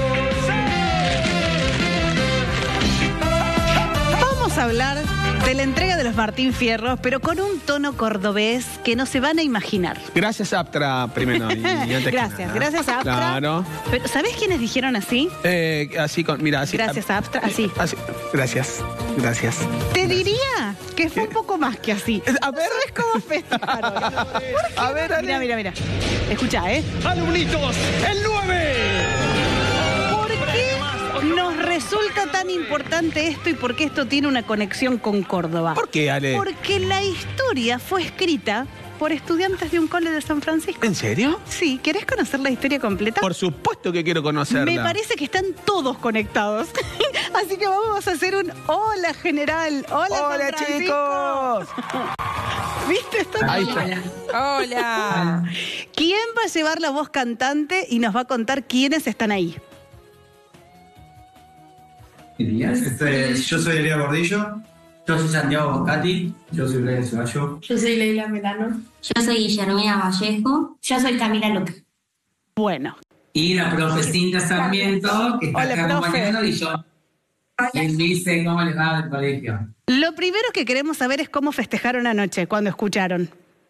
Speaker 2: Vamos a hablar de la entrega de los Martín Fierros, pero con un tono cordobés que no se van a imaginar.
Speaker 1: Gracias, Aptra, primero. Y antes que
Speaker 2: Gracias,
Speaker 1: nada.
Speaker 2: gracias a Aptra.
Speaker 1: Claro.
Speaker 2: Pero, ¿sabés quiénes dijeron así?
Speaker 1: Así con, mira, así.
Speaker 2: Gracias a Aptra, así.
Speaker 1: Gracias.
Speaker 2: Te diría que fue un poco más que así.
Speaker 1: A ver.
Speaker 2: ¿Sabes cómo festejaron?
Speaker 1: A ver, Ale.
Speaker 2: Mira. Escucha, ¿eh?
Speaker 1: ¡Alumnitos! ¡El 9!
Speaker 2: ¿Por qué nos resulta tan importante esto y por qué esto tiene una conexión con Córdoba?
Speaker 1: ¿Por qué, Ale?
Speaker 2: Porque la historia fue escrita por estudiantes de un cole de San Francisco.
Speaker 1: ¿En serio?
Speaker 2: Sí, ¿querés conocer la historia completa?
Speaker 1: Por supuesto que quiero conocerla.
Speaker 2: Me parece que están todos conectados. Así que vamos a hacer un hola general. Hola,
Speaker 1: ¡Hola,
Speaker 2: San Francisco.
Speaker 1: chicos!
Speaker 2: ¿Viste? Está
Speaker 1: Ahí
Speaker 2: bien.
Speaker 1: está.
Speaker 3: Hola.
Speaker 2: ¿Quién va a llevar la voz cantante y nos va a contar quiénes están ahí?
Speaker 7: Yo soy Elías Gordillo.
Speaker 8: Yo soy Santiago Bocati. Yo soy Brian Ceballo.
Speaker 9: Yo soy Leila Melano.
Speaker 10: Yo soy Guillermina Vallejo.
Speaker 9: Yo soy Camila Luca.
Speaker 2: Bueno,
Speaker 8: Y la profe Cintia Sarmiento, que está
Speaker 2: Hola,
Speaker 8: acá
Speaker 2: profe.
Speaker 8: acompañando, y yo. Él dice cómo les va del colegio.
Speaker 2: lo primero que queremos saber es cómo festejaron anoche cuando escucharon.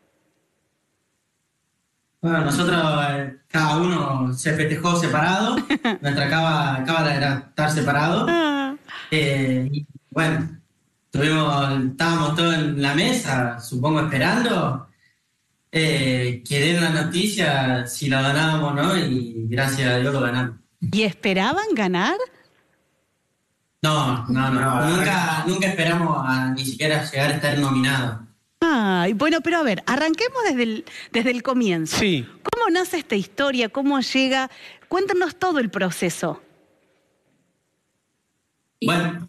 Speaker 8: Bueno, nosotros, cada uno se festejó separado. Nuestra cámara era estar separado. Y bueno, estábamos todos en la mesa, supongo esperando. Que den la noticia si la ganábamos o no, y gracias a Dios lo ganamos.
Speaker 2: ¿Y esperaban ganar?
Speaker 8: No. Nunca esperamos a ni siquiera llegar a estar nominados.
Speaker 2: Ay, bueno, pero a ver, arranquemos desde el comienzo.
Speaker 1: Sí.
Speaker 2: ¿Cómo nace esta historia? ¿Cómo llega? Cuéntanos todo el proceso.
Speaker 8: Bueno.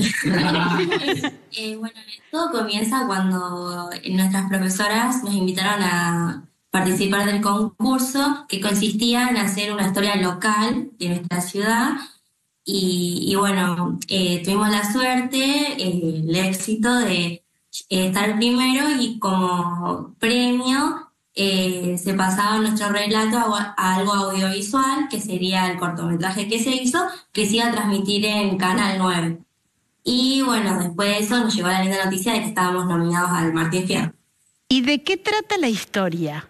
Speaker 10: Bueno, todo comienza cuando nuestras profesoras nos invitaron a participar del concurso, que consistía en hacer una historia local de nuestra ciudad. Y bueno, tuvimos la suerte, el éxito de estar primero, y como premio se pasaba nuestro relato a algo audiovisual, que sería el cortometraje que se hizo, que se iba a transmitir en Canal 9. Y bueno, después de eso nos llegó la linda noticia de que estábamos nominados al Martín Fierro.
Speaker 2: ¿Y de qué trata la historia?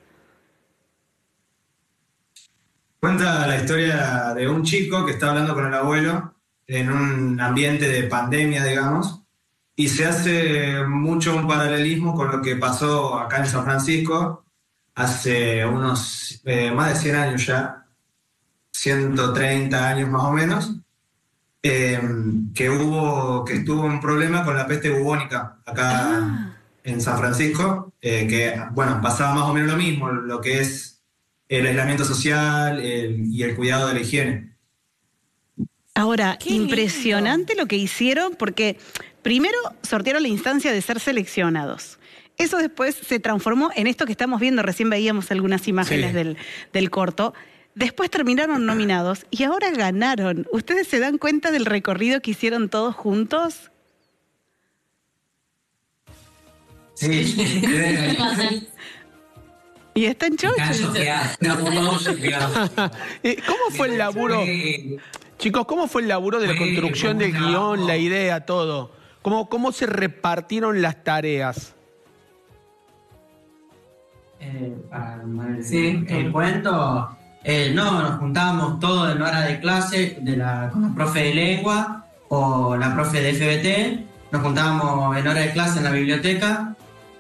Speaker 7: Cuenta la historia de un chico que está hablando con el abuelo en un ambiente de pandemia, digamos, y se hace mucho un paralelismo con lo que pasó acá en San Francisco hace unos más de 100 años ya, 130 años más o menos, que estuvo un problema con la peste bubónica acá en San Francisco, que bueno, pasaba más o menos lo mismo, lo que es el aislamiento social y el cuidado de la higiene.
Speaker 2: Ahora,
Speaker 3: Qué
Speaker 2: impresionante lo que hicieron, porque primero sortearon la instancia de ser seleccionados. Eso después se transformó en esto que estamos viendo, recién veíamos algunas imágenes
Speaker 1: Sí.
Speaker 2: del corto. Después terminaron nominados y ahora ganaron. ¿Ustedes se dan cuenta del recorrido que hicieron todos juntos?
Speaker 8: Sí.
Speaker 2: Y están chochos.
Speaker 8: Están choqueados. No, vamos choqueados.
Speaker 1: ¿Cómo fue el laburo? Chicos, ¿cómo fue el laburo de la construcción del guión, la idea, todo? ¿Cómo se repartieron las tareas?
Speaker 8: Sí, el cuento, nos juntábamos todos en hora de clase con la profe de lengua o la profe de FBT, nos juntábamos en hora de clase en la biblioteca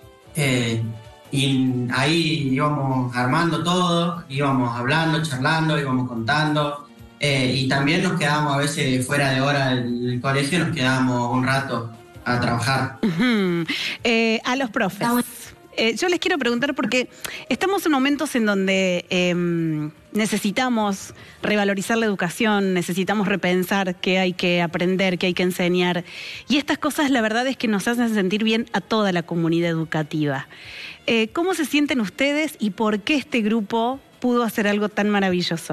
Speaker 8: y ahí íbamos armando todo, íbamos hablando, charlando, íbamos contando y también nos quedábamos a veces fuera de hora del colegio, nos quedábamos un rato a trabajar.
Speaker 2: A los profes. Yo les quiero preguntar porque estamos en momentos en donde necesitamos revalorizar la educación, necesitamos repensar qué hay que aprender, qué hay que enseñar. Y estas cosas la verdad es que nos hacen sentir bien a toda la comunidad educativa. ¿Cómo se sienten ustedes y por qué este grupo pudo hacer algo tan maravilloso?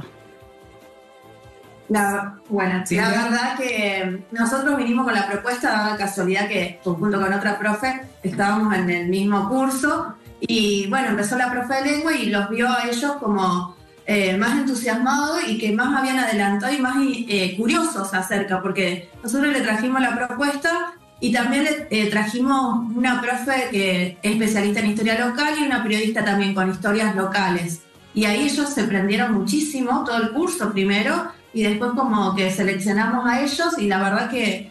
Speaker 11: La verdad que nosotros vinimos con la propuesta, dada la casualidad que junto con otra profe estábamos en el mismo curso y bueno, empezó la profe de lengua y los vio a ellos como más entusiasmados y que más habían adelantado y más curiosos acerca, porque nosotros le trajimos la propuesta y también le trajimos una profe que es especialista en historia local y una periodista también con historias locales. Y ahí ellos se prendieron muchísimo, todo el curso primero, y después como que seleccionamos a ellos y la verdad que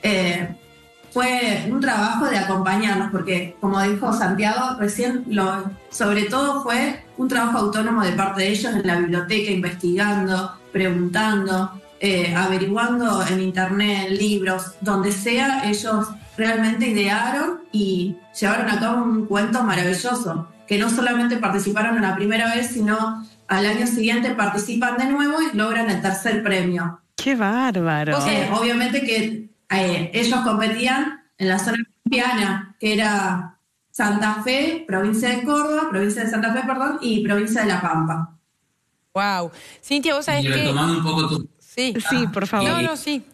Speaker 11: fue un trabajo de acompañarnos, porque como dijo Santiago recién, sobre todo fue un trabajo autónomo de parte de ellos en la biblioteca, investigando, preguntando, averiguando en internet, en libros, donde sea, ellos realmente idearon y llevaron a cabo un cuento maravilloso, que no solamente participaron en la primera vez, sino al año siguiente participan de nuevo y logran el tercer premio.
Speaker 2: ¡Qué bárbaro!
Speaker 11: Obviamente que ellos competían en la zona pampeana, que era Santa Fe, provincia de Córdoba, provincia de Santa Fe, perdón, y provincia de La Pampa.
Speaker 3: Wow. Cintia, vos sabés que...
Speaker 12: retomando un poco tu...
Speaker 2: Sí, por favor.
Speaker 3: Sí.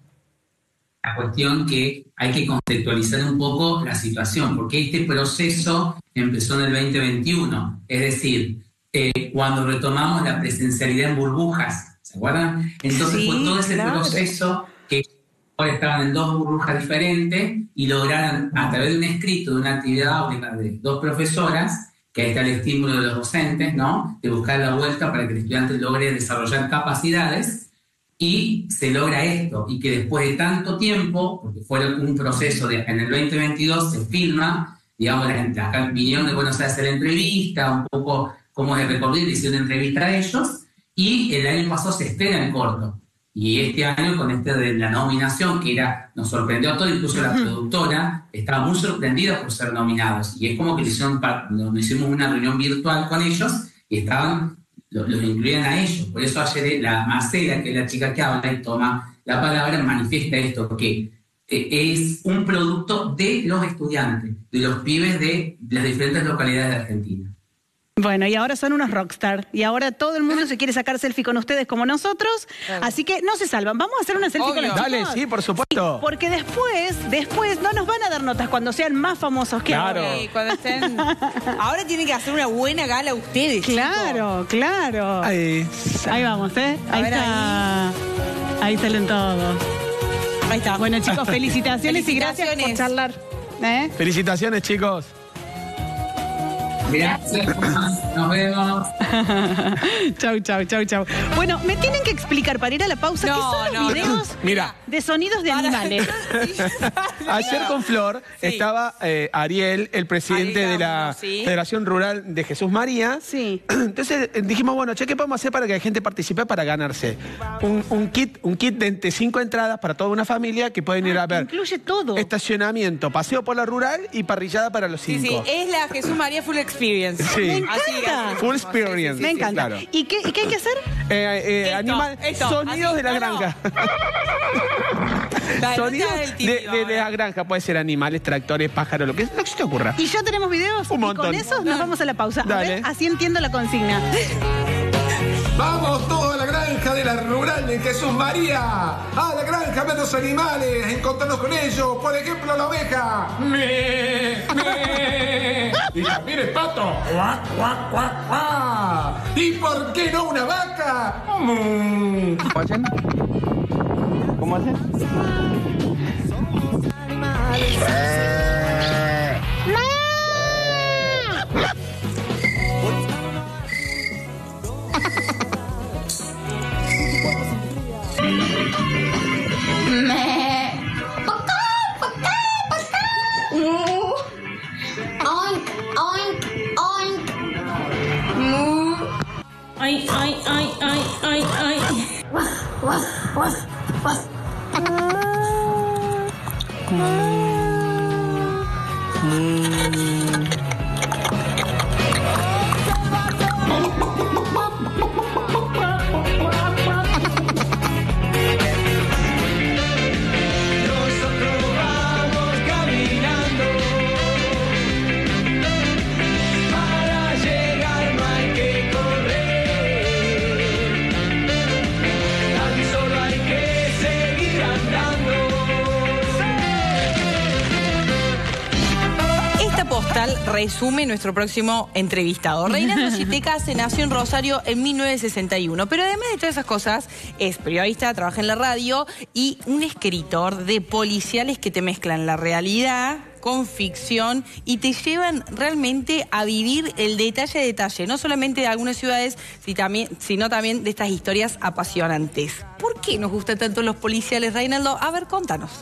Speaker 12: La cuestión que hay que contextualizar un poco la situación, porque este proceso empezó en el 2021, es decir, cuando retomamos la presencialidad en burbujas, ¿se acuerdan? Entonces fue todo ese proceso que ahora estaban en dos burbujas diferentes y lograron, a través de un escrito, de una actividad áulica de dos profesoras, que ahí está el estímulo de los docentes, ¿no? De buscar la vuelta para que el estudiante logre desarrollar capacidades, y se logra esto, y que después de tanto tiempo, porque fue un proceso en el 2022 se filma, digamos, acá vinieron de Buenos Aires a hacer la entrevista, un poco como de recorrido, hicieron una entrevista a ellos, y el año pasado se estrena el corto. Y este año, con de la nominación, que nos sorprendió a todos, incluso la productora estaba muy sorprendida por ser nominados. Y es como que nos hicimos una reunión virtual con ellos y los incluían a ellos. Por eso ayer la Marcela, que es la chica que habla y toma la palabra, manifiesta esto, que es un producto de los estudiantes, de los pibes de las diferentes localidades de Argentina.
Speaker 2: Bueno, y ahora son unos rockstar. Y ahora todo el mundo se quiere sacar selfie con ustedes como nosotros. Así que no se salvan. Vamos a hacer una selfie con los chicos.
Speaker 1: Dale, sí, por supuesto.
Speaker 2: Sí, porque después no nos van a dar notas cuando sean más famosos que ahora.
Speaker 3: Sí, cuando estén... Ahora tienen que hacer una buena gala ustedes,
Speaker 2: Claro,
Speaker 3: chicos.
Speaker 2: claro.
Speaker 1: Ahí
Speaker 2: Vamos, Ahí está. Ahí salen todos.
Speaker 3: Ahí está.
Speaker 2: Bueno, chicos, felicitaciones y gracias por charlar.
Speaker 1: Felicitaciones, chicos.
Speaker 12: Gracias, nos vemos.
Speaker 2: Chau. Bueno, me tienen que explicar para ir a la pausa qué son los videos de sonidos de animales.
Speaker 1: Ayer con Flor estaba Ariel, el presidente de la Federación Rural de Jesús María.
Speaker 2: Sí.
Speaker 1: Entonces dijimos, bueno, ¿qué podemos hacer para que la gente participe para ganarse? Un kit de 5 entradas para toda una familia que pueden ir a ver.
Speaker 2: Incluye todo.
Speaker 1: Estacionamiento, paseo por la rural y parrillada para los 5.
Speaker 3: Sí, es la Jesús María Full Experience.
Speaker 1: Sí.
Speaker 2: Me encanta.
Speaker 1: Full Experience.
Speaker 2: Me encanta.
Speaker 1: Claro.
Speaker 2: ¿Y qué hay que hacer?
Speaker 1: Sonidos de la granja. Sonidos de la granja. Puede ser animales, tractores, pájaros, lo que se te ocurra.
Speaker 2: Y ya tenemos videos.
Speaker 1: Un montón.
Speaker 2: Y con esos nos vamos a la pausa.
Speaker 1: Dale.
Speaker 2: A ver, así entiendo la consigna.
Speaker 13: ¡Vamos todos a la granja! granja de la rural en Jesús María. A la granja ver los animales, encontrarnos con ellos. Por ejemplo, la oveja. Y también el pato. Cuac, cuac, cuac, cuac. ¿Y por qué no una vaca?
Speaker 1: ¿Cómo hacen? ¿Cómo hacen?
Speaker 3: Ay, ay, ay, ay, ay, ay. Resume nuestro próximo entrevistado. Reinaldo Sitekase nació en Rosario en 1961, pero además de todas esas cosas, es periodista, trabaja en la radio y un escritor de policiales que te mezclan la realidad con ficción y te llevan realmente a vivir el detalle a detalle, no solamente de algunas ciudades, sino también de estas historias apasionantes. ¿Por qué nos gustan tanto los policiales, Reinaldo? A ver, contanos.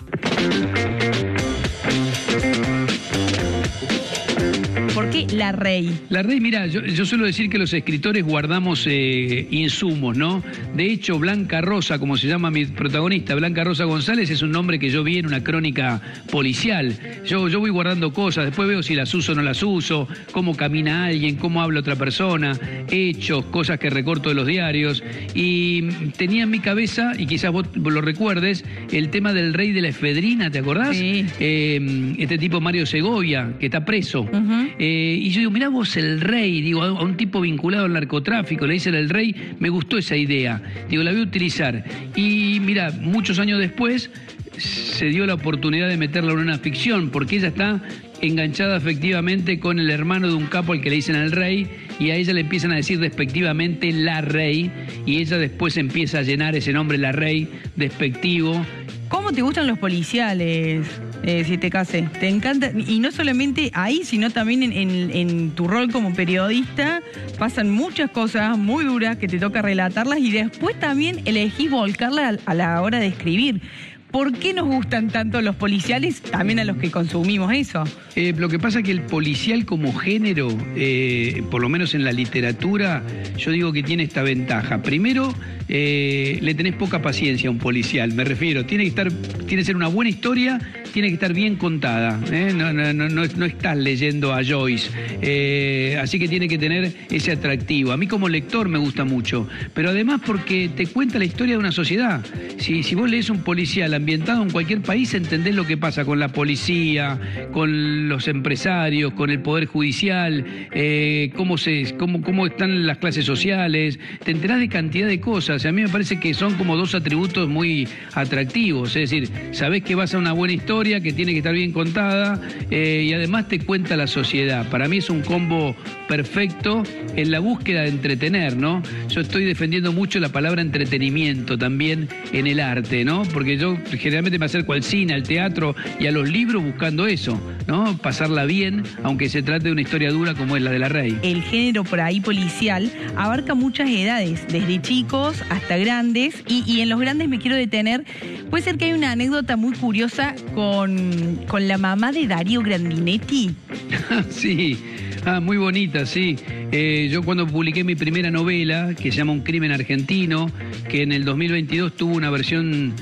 Speaker 2: ¿Por qué La Rey?
Speaker 14: La Rey, mira, yo suelo decir que los escritores guardamos insumos, ¿no? De hecho, Blanca Rosa, como se llama mi protagonista, Blanca Rosa González, es un nombre que yo vi en una crónica policial. Yo voy guardando cosas, después veo si las uso o no las uso, cómo camina alguien, cómo habla otra persona, hechos, cosas que recorto de los diarios. Y tenía en mi cabeza, y quizás vos lo recuerdes, el tema del rey de la efedrina, ¿te acordás?
Speaker 2: Sí.
Speaker 14: Este tipo Mario Segovia, que está preso. Y yo digo, mirá vos el rey, digo, a un tipo vinculado al narcotráfico, le dicen el rey, me gustó esa idea, digo, la voy a utilizar. Y mira, muchos años después se dio la oportunidad de meterla en una ficción, porque ella está enganchada efectivamente con el hermano de un capo al que le dicen el rey, y a ella le empiezan a decir despectivamente la Rey, y ella después empieza a llenar ese nombre, la Rey, despectivo.
Speaker 2: ¿Cómo te gustan los policiales, Sitekase? ¿Te encanta? Y no solamente ahí, sino también en tu rol como periodista, pasan muchas cosas muy duras que te toca relatarlas y después también elegís volcarlas a la hora de escribir. ¿Por qué nos gustan tanto los policiales, también a los que consumimos eso?
Speaker 14: Lo que pasa es que el policial como género, por lo menos en la literatura, yo digo que tiene esta ventaja. Primero, le tenés poca paciencia a un policial, me refiero. Tiene que ser una buena historia, tiene que estar bien contada. No estás leyendo a Joyce. Así que tiene que tener ese atractivo. A mí como lector me gusta mucho, pero además porque te cuenta la historia de una sociedad. Si vos lees un policial ambientado en cualquier país, entendés lo que pasa con la policía, con los empresarios, con el poder judicial, cómo están las clases sociales, te enterás de cantidad de cosas. A mí me parece que son como dos atributos muy atractivos, es decir, sabés que vas a una buena historia, que tiene que estar bien contada, y además te cuenta la sociedad. Para mí es un combo perfecto en la búsqueda de entretener, ¿no? Yo estoy defendiendo mucho la palabra entretenimiento también en el arte, ¿no? Porque yo generalmente me acerco al cine, al teatro y a los libros buscando eso, ¿no? Pasarla bien, aunque se trate de una historia dura como es la de La Rey.
Speaker 2: El género por ahí policial abarca muchas edades, desde chicos hasta grandes, y en los grandes me quiero detener. Puede ser que hay una anécdota muy curiosa con la mamá de Darío Grandinetti.
Speaker 14: Sí. Muy bonita, sí. Yo cuando publiqué mi primera novela, que se llama Un crimen argentino, que en el 2022 tuvo una versión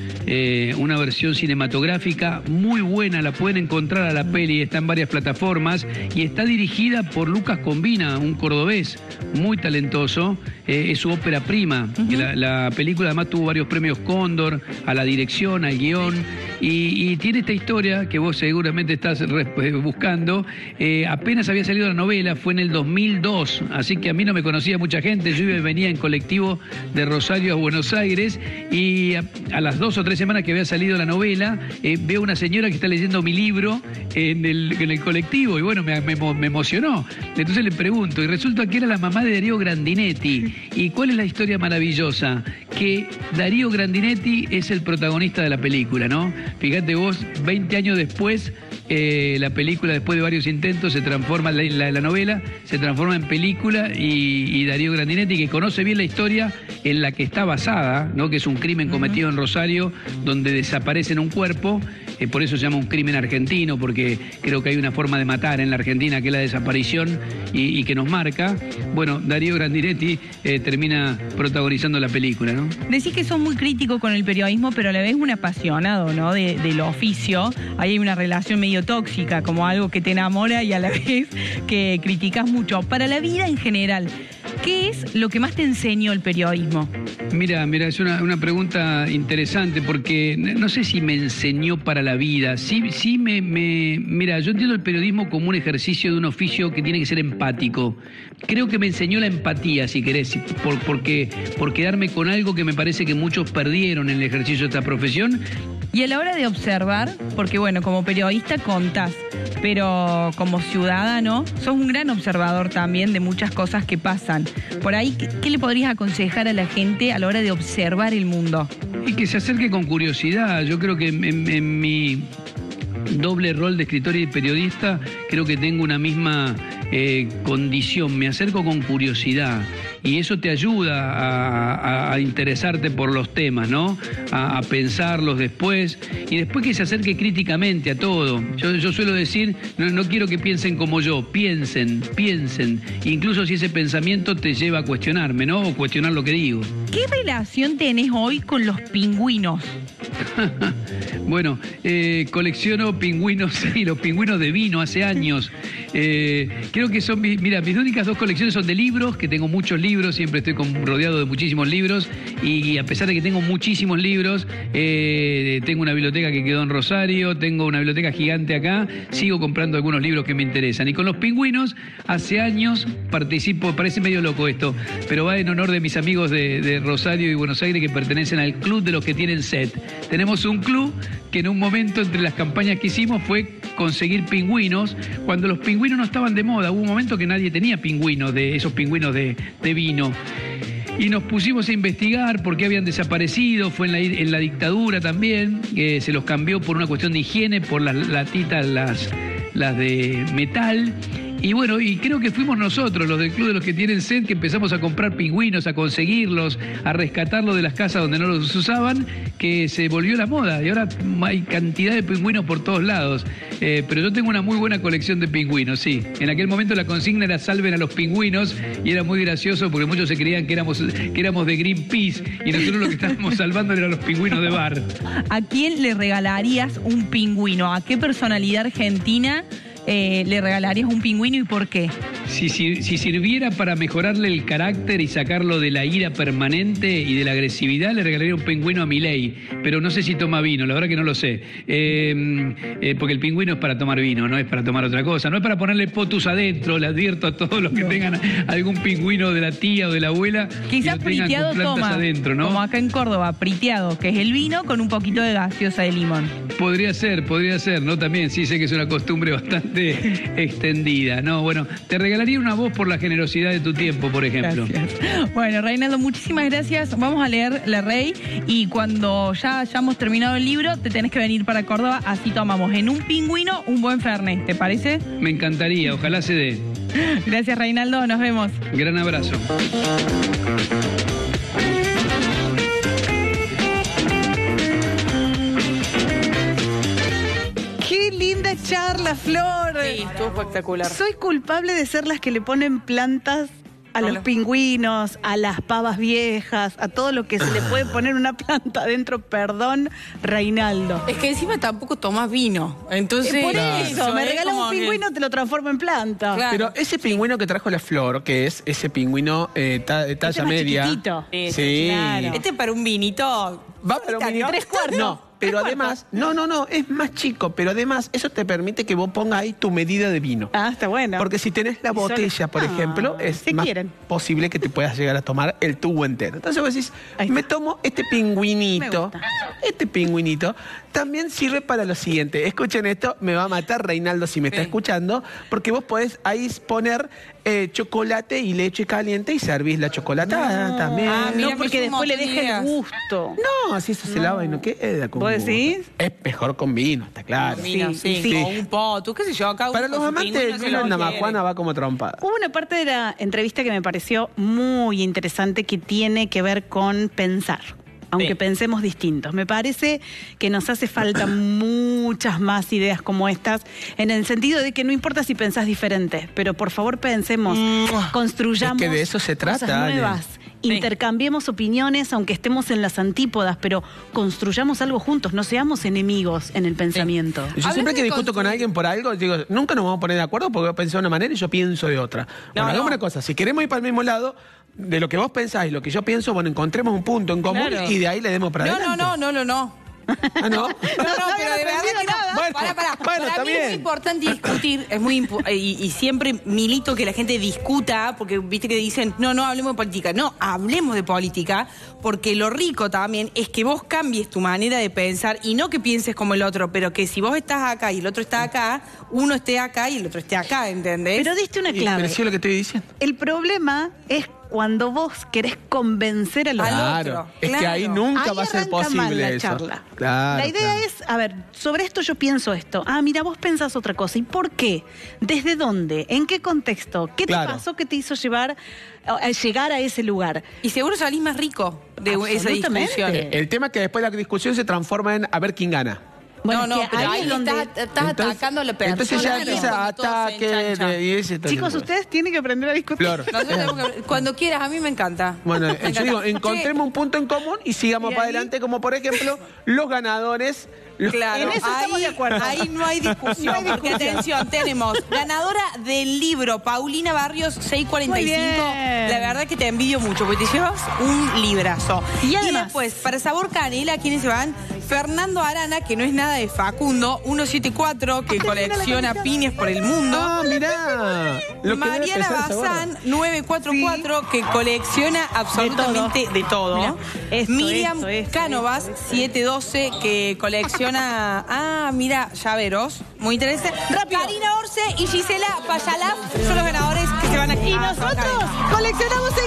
Speaker 14: cinematográfica muy buena, la pueden encontrar a la peli, está en varias plataformas, y está dirigida por Lucas Combina, un cordobés muy talentoso, es su ópera prima. La película además tuvo varios premios Cóndor, a la dirección, al guión, Y tiene esta historia que vos seguramente estás buscando. Apenas había salido la novela, fue en el 2002, así que a mí no me conocía mucha gente. Yo venía en colectivo de Rosario a Buenos Aires y a las 2 o 3 semanas que había salido la novela, veo una señora que está leyendo mi libro en el colectivo y bueno, me emocionó. Entonces le pregunto, y resulta que era la mamá de Darío Grandinetti. ¿Y cuál es la historia maravillosa? Que Darío Grandinetti es el protagonista de la película, ¿no? Fíjate vos, 20 años después, la película, después de varios intentos, se transforma, la novela se transforma en película y Darío Grandinetti, que conoce bien la historia en la que está basada, ¿no? Que es un crimen cometido en Rosario, donde desaparece un cuerpo, por eso se llama un crimen argentino, porque creo que hay una forma de matar en la Argentina, que es la desaparición y que nos marca. Bueno, Darío Grandinetti termina protagonizando la película, ¿no?
Speaker 3: Decís que sos muy crítico con el periodismo, pero a la vez un apasionado, ¿no? Del oficio. Ahí hay una relación medio tóxica, como algo que te enamora y a la vez que criticas mucho. Para la vida en general, ¿qué es lo que más te enseñó el periodismo?
Speaker 14: Mira, es una pregunta interesante porque no sé si me enseñó para la vida. Mira, yo entiendo el periodismo como un ejercicio de un oficio que tiene que ser empático. Creo que me enseñó la empatía, si querés, por quedarme con algo que me parece que muchos perdieron en el ejercicio de esta profesión.
Speaker 3: Y a la hora de observar, porque bueno, como periodista contás, pero como ciudadano sos un gran observador también de muchas cosas que pasan. Por ahí, ¿qué le podrías aconsejar a la gente a la hora de observar el mundo?
Speaker 14: Y que se acerque con curiosidad. Yo creo que en mi doble rol de escritor y periodista, creo que tengo una misma condición. Me acerco con curiosidad. Y eso te ayuda a interesarte por los temas, ¿no? A pensarlos después. Y después que se acerque críticamente a todo. Yo suelo decir, no quiero que piensen como yo. Piensen. Incluso si ese pensamiento te lleva a cuestionarme, ¿no? O cuestionar lo que digo.
Speaker 3: ¿Qué relación tenés hoy con los pingüinos?
Speaker 14: Bueno, colecciono pingüinos, sí, los pingüinos de vino hace años. Creo que son, mira, mis únicas 2 colecciones son de libros, que tengo muchos libros, siempre estoy rodeado de muchísimos libros, y a pesar de que tengo muchísimos libros, tengo una biblioteca que quedó en Rosario, tengo una biblioteca gigante acá, sigo comprando algunos libros que me interesan. Y con los pingüinos, hace años participo, parece medio loco esto, pero va en honor de mis amigos de Rosario y Buenos Aires que pertenecen al Club de los que tienen sed. Tenemos un club que en un momento entre las campañas que hicimos fue conseguir pingüinos, cuando los pingüinos no estaban de moda. Hubo un momento que nadie tenía pingüinos, esos pingüinos de vino. Y nos pusimos a investigar por qué habían desaparecido. Fue en la dictadura también, que se los cambió por una cuestión de higiene, por las latitas, las de metal. Y bueno, y creo que fuimos nosotros, los del Club de los que tienen sed, que empezamos a comprar pingüinos, a conseguirlos, a rescatarlos de las casas donde no los usaban, que se volvió la moda. Y ahora hay cantidad de pingüinos por todos lados. Pero yo tengo una muy buena colección de pingüinos, sí. En aquel momento la consigna era salven a los pingüinos y era muy gracioso porque muchos se creían que éramos de Greenpeace y nosotros lo que estábamos salvando eran los pingüinos de bar.
Speaker 3: ¿A quién le regalarías un pingüino? ¿A qué personalidad argentina le regalarías un pingüino y por qué?
Speaker 14: Si sirviera para mejorarle el carácter y sacarlo de la ira permanente y de la agresividad, le regalaría un pingüino a Milei, pero no sé si toma vino, la verdad que no lo sé. Porque el pingüino es para tomar vino, no es para tomar otra cosa, no es para ponerle potus adentro. Le advierto a todos los que tengan algún pingüino de la tía o de la abuela.
Speaker 3: Quizás priteado toma, adentro, ¿no? Como acá en Córdoba, priteado, que es el vino con un poquito de gaseosa de limón.
Speaker 14: Podría ser, ¿no? También sí sé que es una costumbre bastante extendida, ¿no? Bueno, te regalaría una voz por la generosidad de tu tiempo, por ejemplo.
Speaker 3: Gracias. Bueno, Reinaldo, muchísimas gracias. Vamos a leer La Rey y cuando ya hayamos terminado el libro, te tenés que venir para Córdoba, así tomamos en un pingüino un buen fernet, ¿te parece?
Speaker 14: Me encantaría, ojalá se dé.
Speaker 3: Gracias, Reinaldo, nos vemos.
Speaker 14: Gran abrazo.
Speaker 2: ¡Qué linda charla, Flor!
Speaker 3: Sí, estuvo espectacular.
Speaker 2: Soy culpable de ser las que le ponen plantas a los pingüinos, a las pavas viejas, a todo lo que se le puede poner una planta adentro. Perdón, Reinaldo.
Speaker 3: Es que encima tampoco tomás vino. Entonces,
Speaker 2: por eso, me regalas un pingüino, te lo transformo en planta.
Speaker 1: Claro. Pero ese pingüino que trajo la Flor, que es ese pingüino de talla media.
Speaker 2: Chiquitito.
Speaker 1: Sí.
Speaker 3: Claro. Este para un vinito.
Speaker 1: ¿Va para un vinito?
Speaker 2: 3 cuartos.
Speaker 1: No. pero además, no, es más chico, pero además eso te permite que vos pongas ahí tu medida de vino.
Speaker 2: Ah, está bueno.
Speaker 1: Porque si tenés la botella, por ejemplo, es más posible que te puedas llegar a tomar el tubo entero. Entonces vos decís, me tomo este pingüinito. Este pingüinito también sirve para lo siguiente. Escuchen esto, me va a matar Reinaldo si me está escuchando, porque vos podés ahí poner chocolate y leche caliente y servís la chocolatada también.
Speaker 2: Ah, no, porque después le deja el gusto.
Speaker 1: No, así eso se lava y no queda con
Speaker 2: ¿Vos decís?
Speaker 1: Es mejor con vino, está claro.
Speaker 3: Con vino, sí. O un poto, qué sé yo. Acá
Speaker 1: para los amantes del vino, en Namajuana va como trompada.
Speaker 2: Hubo una parte de la entrevista que me pareció muy interesante que tiene que ver con pensar. Aunque pensemos distintos. Me parece que nos hace falta muchas más ideas como estas, en el sentido de que no importa si pensás diferente, pero por favor pensemos, construyamos
Speaker 1: es que de eso se trata,
Speaker 2: cosas nuevas, intercambiemos opiniones, aunque estemos en las antípodas, pero construyamos algo juntos, no seamos enemigos en el pensamiento.
Speaker 1: Yo siempre que discuto con alguien por algo, digo, nunca nos vamos a poner de acuerdo porque vos pensás de una manera y yo pienso de otra. Bueno, hagamos una cosa, si queremos ir para el mismo lado, de lo que vos pensás y lo que yo pienso, bueno, encontremos un punto en común y de ahí le demos para adelante.
Speaker 3: No.
Speaker 1: ¿Ah, no?
Speaker 3: No, pero de verdad que no. Para mí es muy importante discutir, es muy y siempre milito que la gente discuta, porque viste que dicen, no hablemos de política. No, hablemos de política, porque lo rico también es que vos cambies tu manera de pensar y no que pienses como el otro, pero que si vos estás acá y el otro está acá, uno esté acá y el otro esté acá, ¿entendés?
Speaker 2: Pero diste una clave.
Speaker 1: Pero sí lo que estoy diciendo.
Speaker 2: El problema es cuando vos querés convencer al otro.
Speaker 1: Es que ahí nunca va a ser posible
Speaker 2: la
Speaker 1: eso.
Speaker 2: Charla.
Speaker 1: Claro,
Speaker 2: la idea es, a ver, sobre esto yo pienso esto. Ah, mira, vos pensás otra cosa. ¿Y por qué? ¿Desde dónde? ¿En qué contexto? ¿Qué te pasó que te hizo llegar a ese lugar?
Speaker 3: Y seguro salís más rico de esa discusión.
Speaker 1: El tema es que después la discusión se transforma en a ver quién gana.
Speaker 2: Bueno,
Speaker 3: pero ahí estás atacando a la persona.
Speaker 1: Entonces ya empieza ataque.
Speaker 2: Chicos, ustedes tienen que aprender a discutir.
Speaker 3: Cuando quieras, a mí me encanta.
Speaker 1: Bueno, yo digo, encontremos un punto en común y sigamos para adelante, como por ejemplo, los ganadores.
Speaker 3: Claro,
Speaker 2: en eso estamos de acuerdo.
Speaker 3: Ahí no hay discusión, porque atención, tenemos ganadora del libro Paulina Barrios 645. La verdad que te envidio mucho, porque te llevas un librazo. Y además, después, para Sabor Canela, ¿quiénes se van? Fernando Arana, que no es nada de Facundo, 174, que colecciona pines por el mundo.
Speaker 1: Ah, mirá.
Speaker 3: Mariana Bazán, 944, que colecciona absolutamente de todo. Miriam Cánovas, 712, que colecciona mira, llaveros. Muy interesante. Karina Orce y Gisela Payalá son los ganadores que se van aquí.
Speaker 2: Y nosotros coleccionamos